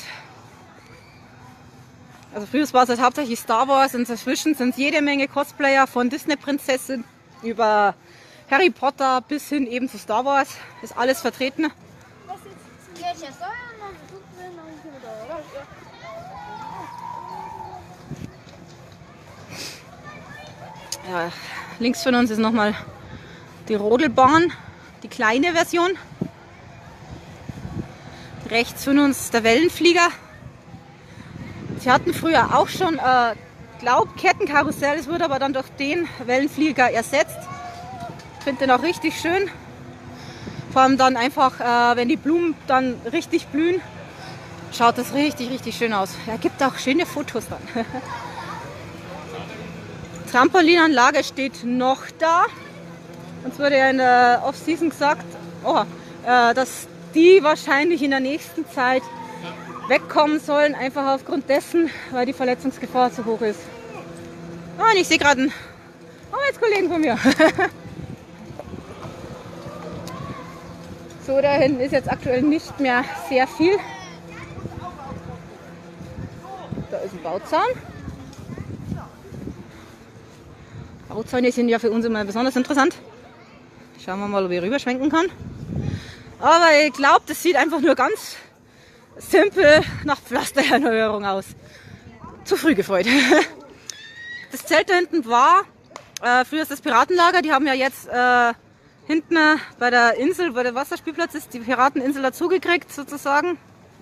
Also früher war es halt hauptsächlich Star Wars, und inzwischen sind es jede Menge Cosplayer von Disney-Prinzessin über Harry Potter bis hin eben zu Star Wars. Ist alles vertreten. Ja, links von uns ist nochmal die Rodelbahn, die kleine Version. Rechts von uns der Wellenflieger. Sie hatten früher auch schon, Kettenkarussell, es wurde aber dann durch den Wellenflieger ersetzt. Ich finde den auch richtig schön. Vor allem dann einfach, wenn die Blumen dann richtig blühen, schaut das richtig, richtig schön aus. Er gibt auch schöne Fotos dann. Trampolinanlage steht noch da. Uns wurde ja in der Off-Season gesagt, dass die wahrscheinlich in der nächsten Zeit wegkommen sollen, einfach aufgrund dessen, weil die Verletzungsgefahr zu hoch ist. Oh, und ich sehe gerade einen Arbeitskollegen von mir. So, da hinten ist jetzt aktuell nicht mehr sehr viel. Da ist ein Bauzaun. Bauzäune sind ja für uns immer besonders interessant. Schauen wir mal, ob ich rüberschwenken kann. Aber ich glaube, das sieht einfach nur ganz simpel nach Pflastererneuerung aus. Zu früh gefreut. Das Zelt da hinten war früher das Piratenlager. Die haben ja jetzt hinten bei der Insel, bei der Wasserspielplatz ist die Pirateninsel dazugekriegt sozusagen.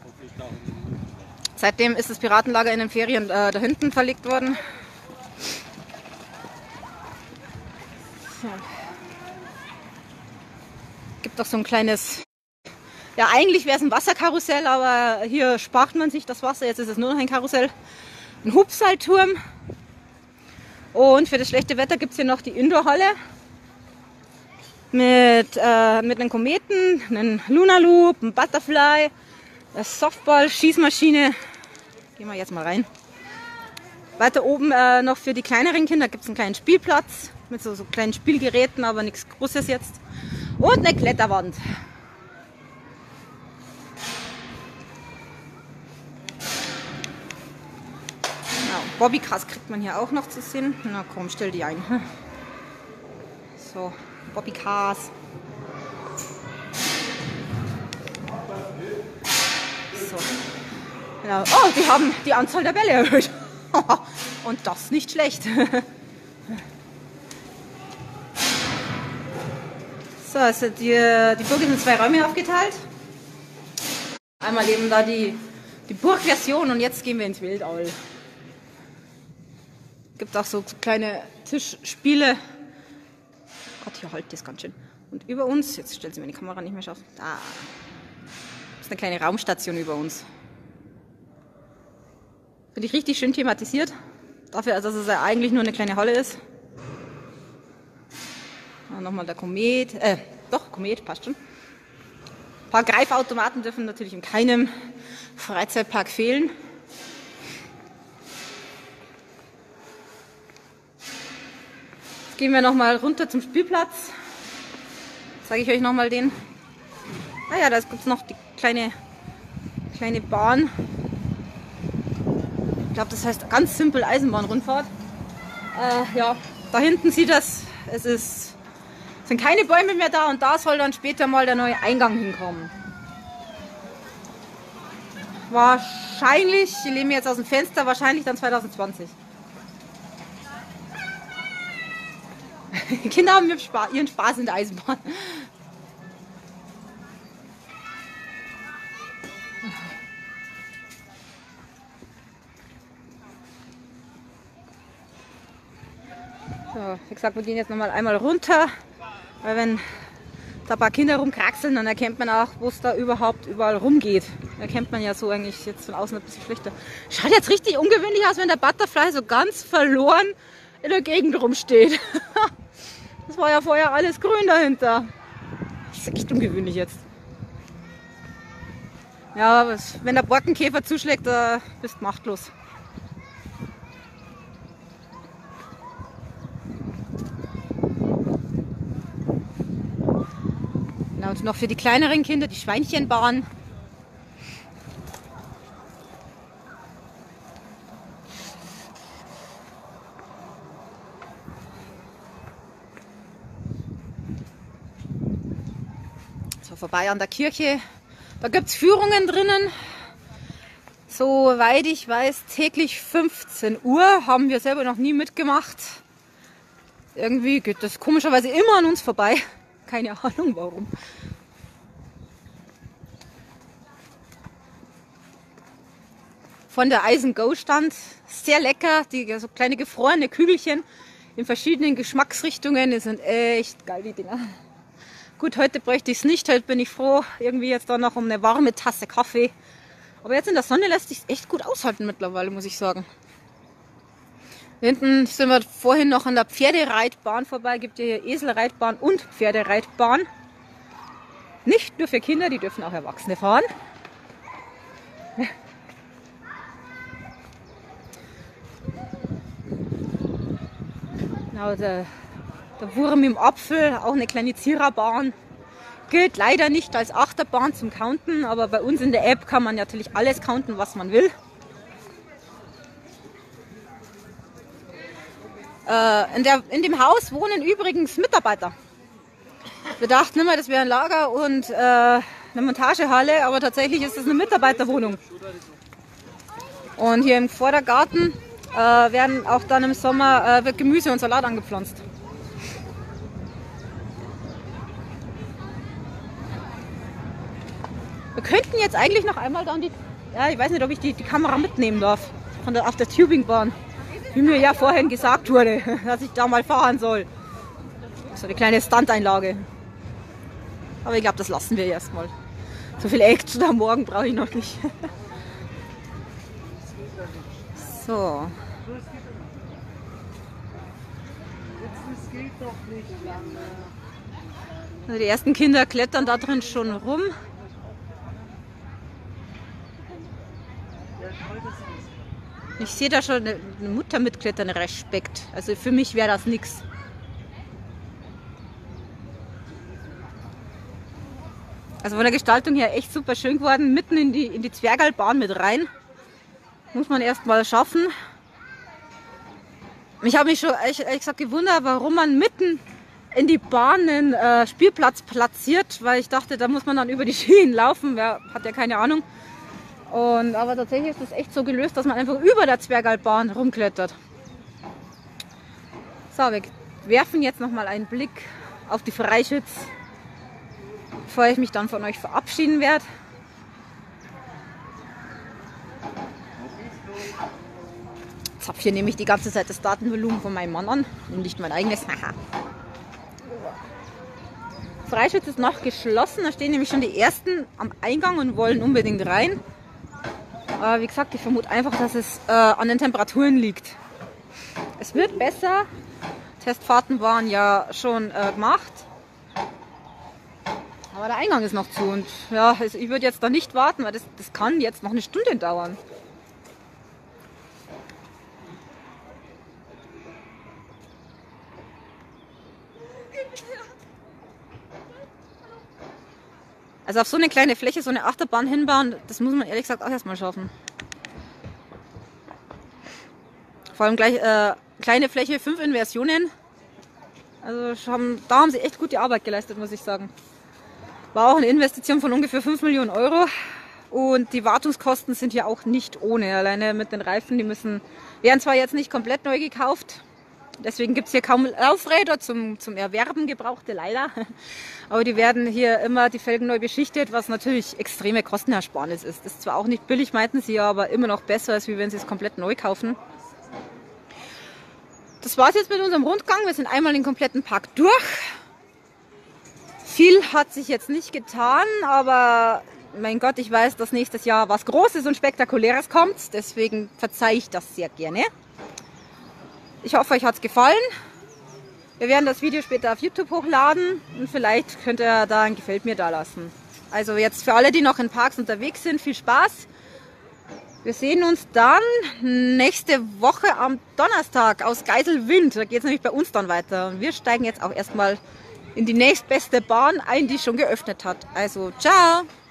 Seitdem ist das Piratenlager in den Ferien da hinten verlegt worden. So. Gibt doch so ein kleines, ja eigentlich wäre es ein Wasserkarussell, aber hier spart man sich das Wasser, jetzt ist es nur noch ein Karussell. Ein Hubseilturm. Und für das schlechte Wetter gibt es hier noch die Indoorhalle mit einem Kometen, einem Lunar Loop, einem Butterfly, eine Softball, Schießmaschine. Gehen wir jetzt mal rein. Weiter oben noch für die kleineren Kinder gibt es einen kleinen Spielplatz mit so kleinen Spielgeräten, aber nichts Großes jetzt. Und eine Kletterwand. Ja, Bobbycars kriegt man hier auch noch zu sehen. Na komm, stell die ein. So, Bobbycars. So. Ja. Oh, die haben die Anzahl der Bälle erhöht. Und das nicht schlecht. So, also die Burg ist in 2 Räume aufgeteilt. Einmal eben da die Burgversion und jetzt gehen wir ins Weltall. Gibt auch so kleine Tischspiele. Gott, hier halt das ganz schön. Und über uns, jetzt stellt sie mir die Kamera nicht mehr scharf. Da ist eine kleine Raumstation über uns. Finde ich richtig schön thematisiert. Dafür, dass es ja eigentlich nur eine kleine Halle ist. Nochmal der Komet. Komet, passt schon. Ein paar Greifautomaten dürfen natürlich in keinem Freizeitpark fehlen. Jetzt gehen wir nochmal runter zum Spielplatz. Zeige ich euch nochmal den. Ah ja, da gibt es noch die kleine Bahn. Ich glaube, das heißt ganz simpel Eisenbahnrundfahrt. Ja, da hinten sieht das, sind keine Bäume mehr da und da soll dann später mal der neue Eingang hinkommen. Wahrscheinlich, ich lehne mir jetzt aus dem Fenster, wahrscheinlich dann 2020. Die Kinder haben ihren Spaß in der Eisenbahn. So, wie gesagt, wir gehen jetzt nochmal einmal runter, weil wenn da ein paar Kinder rumkraxeln, dann erkennt man auch, wo es da überall rumgeht. Erkennt man ja so eigentlich jetzt von außen ein bisschen schlechter. Schaut jetzt richtig ungewöhnlich aus, wenn der Butterfly so ganz verloren in der Gegend rumsteht. Das war ja vorher alles grün dahinter. Das ist echt ungewöhnlich jetzt. Ja, wenn der Borkenkäfer zuschlägt, da bist du machtlos. Und noch für die kleineren Kinder die Schweinchenbahn. So, vorbei an der Kirche. Da gibt es Führungen drinnen. Soweit ich weiß, täglich 15 Uhr. Haben wir selber noch nie mitgemacht. Irgendwie geht das komischerweise immer an uns vorbei. Keine Ahnung warum. Von der Eisen Go stand. Sehr lecker. So kleine gefrorene Kügelchen in verschiedenen Geschmacksrichtungen. Die sind echt geil, die Dinger. Gut, heute bräuchte ich es nicht. Heute bin ich froh, irgendwie jetzt da noch um eine warme Tasse Kaffee. Aber jetzt in der Sonne lässt sich echt gut aushalten mittlerweile, muss ich sagen. Hier hinten sind wir vorhin noch an der Pferdereitbahn vorbei. Gibt ja hier Eselreitbahn und Pferdereitbahn. Nicht nur für Kinder, die dürfen auch Erwachsene fahren. Genau, der Wurm im Apfel, auch eine kleine Ziererbahn. Gilt leider nicht als Achterbahn zum Counten, aber bei uns in der App kann man natürlich alles counten, was man will. In dem Haus wohnen übrigens Mitarbeiter. Wir dachten immer, das wäre ein Lager und eine Montagehalle, aber tatsächlich ist es eine Mitarbeiterwohnung. Und hier im Vordergarten werden auch dann im Sommer wird Gemüse und Salat angepflanzt. Wir könnten jetzt eigentlich noch einmal dann ich weiß nicht, ob ich die Kamera mitnehmen darf, auf der Tubingbahn. Wie mir ja vorhin gesagt wurde, dass ich da mal fahren soll. So eine kleine Stunteinlage. Aber ich glaube, das lassen wir erstmal. So viel Action am Morgen brauche ich noch nicht. So. Die ersten Kinder klettern da drin schon rum. Ich sehe da schon eine Mutter mitklettern, Respekt. Also für mich wäre das nichts. Also von der Gestaltung her echt super schön geworden. Mitten in die Zwergalbahn mit rein. Muss man erst mal schaffen. Ich habe mich schon ehrlich gesagt gewundert, warum man mitten in die Bahn einen Spielplatz platziert. Weil ich dachte, da muss man dann über die Schienen laufen. Wer hat ja keine Ahnung. Aber tatsächlich ist das echt so gelöst, dass man einfach über der Zwergalbahn rumklettert. So, wir werfen jetzt nochmal einen Blick auf die Freischütz, bevor ich mich dann von euch verabschieden werde. Zapf hier nehme ich die ganze Zeit das Datenvolumen von meinem Mann an und nicht mein eigenes. Freischütz ist noch geschlossen, da stehen nämlich schon die ersten am Eingang und wollen unbedingt rein. Aber wie gesagt, ich vermute einfach, dass es an den Temperaturen liegt. Es wird besser. Testfahrten waren ja schon gemacht. Aber der Eingang ist noch zu. Und ja, also ich würde jetzt da nicht warten, weil das kann jetzt noch eine Stunde dauern. Also auf so eine kleine Fläche, so eine Achterbahn hinbauen, das muss man ehrlich gesagt auch erstmal schaffen. Vor allem gleich kleine Fläche, 5 Inversionen. Also da haben sie echt gute Arbeit geleistet, muss ich sagen. War auch eine Investition von ungefähr 5 Millionen Euro. Und die Wartungskosten sind hier auch nicht ohne. Alleine mit den Reifen, werden zwar jetzt nicht komplett neu gekauft. Deswegen gibt es hier kaum Laufräder zum Erwerben, gebrauchte leider. Aber die werden hier immer die Felgen neu beschichtet, was natürlich extreme Kostenersparnis ist. Das ist zwar auch nicht billig, meinten sie, aber immer noch besser, als wenn sie es komplett neu kaufen. Das war es jetzt mit unserem Rundgang. Wir sind einmal den kompletten Park durch. Viel hat sich jetzt nicht getan, aber mein Gott, ich weiß, dass nächstes Jahr was Großes und Spektakuläres kommt. Deswegen verzeihe ich das sehr gerne. Ich hoffe, euch hat es gefallen. Wir werden das Video später auf YouTube hochladen und vielleicht könnt ihr da ein Gefällt mir da lassen. Also jetzt für alle, die noch in Parks unterwegs sind, viel Spaß. Wir sehen uns dann nächste Woche am Donnerstag aus Geiselwind. Da geht es nämlich bei uns dann weiter. Und wir steigen jetzt auch erstmal in die nächstbeste Bahn ein, die schon geöffnet hat. Also ciao!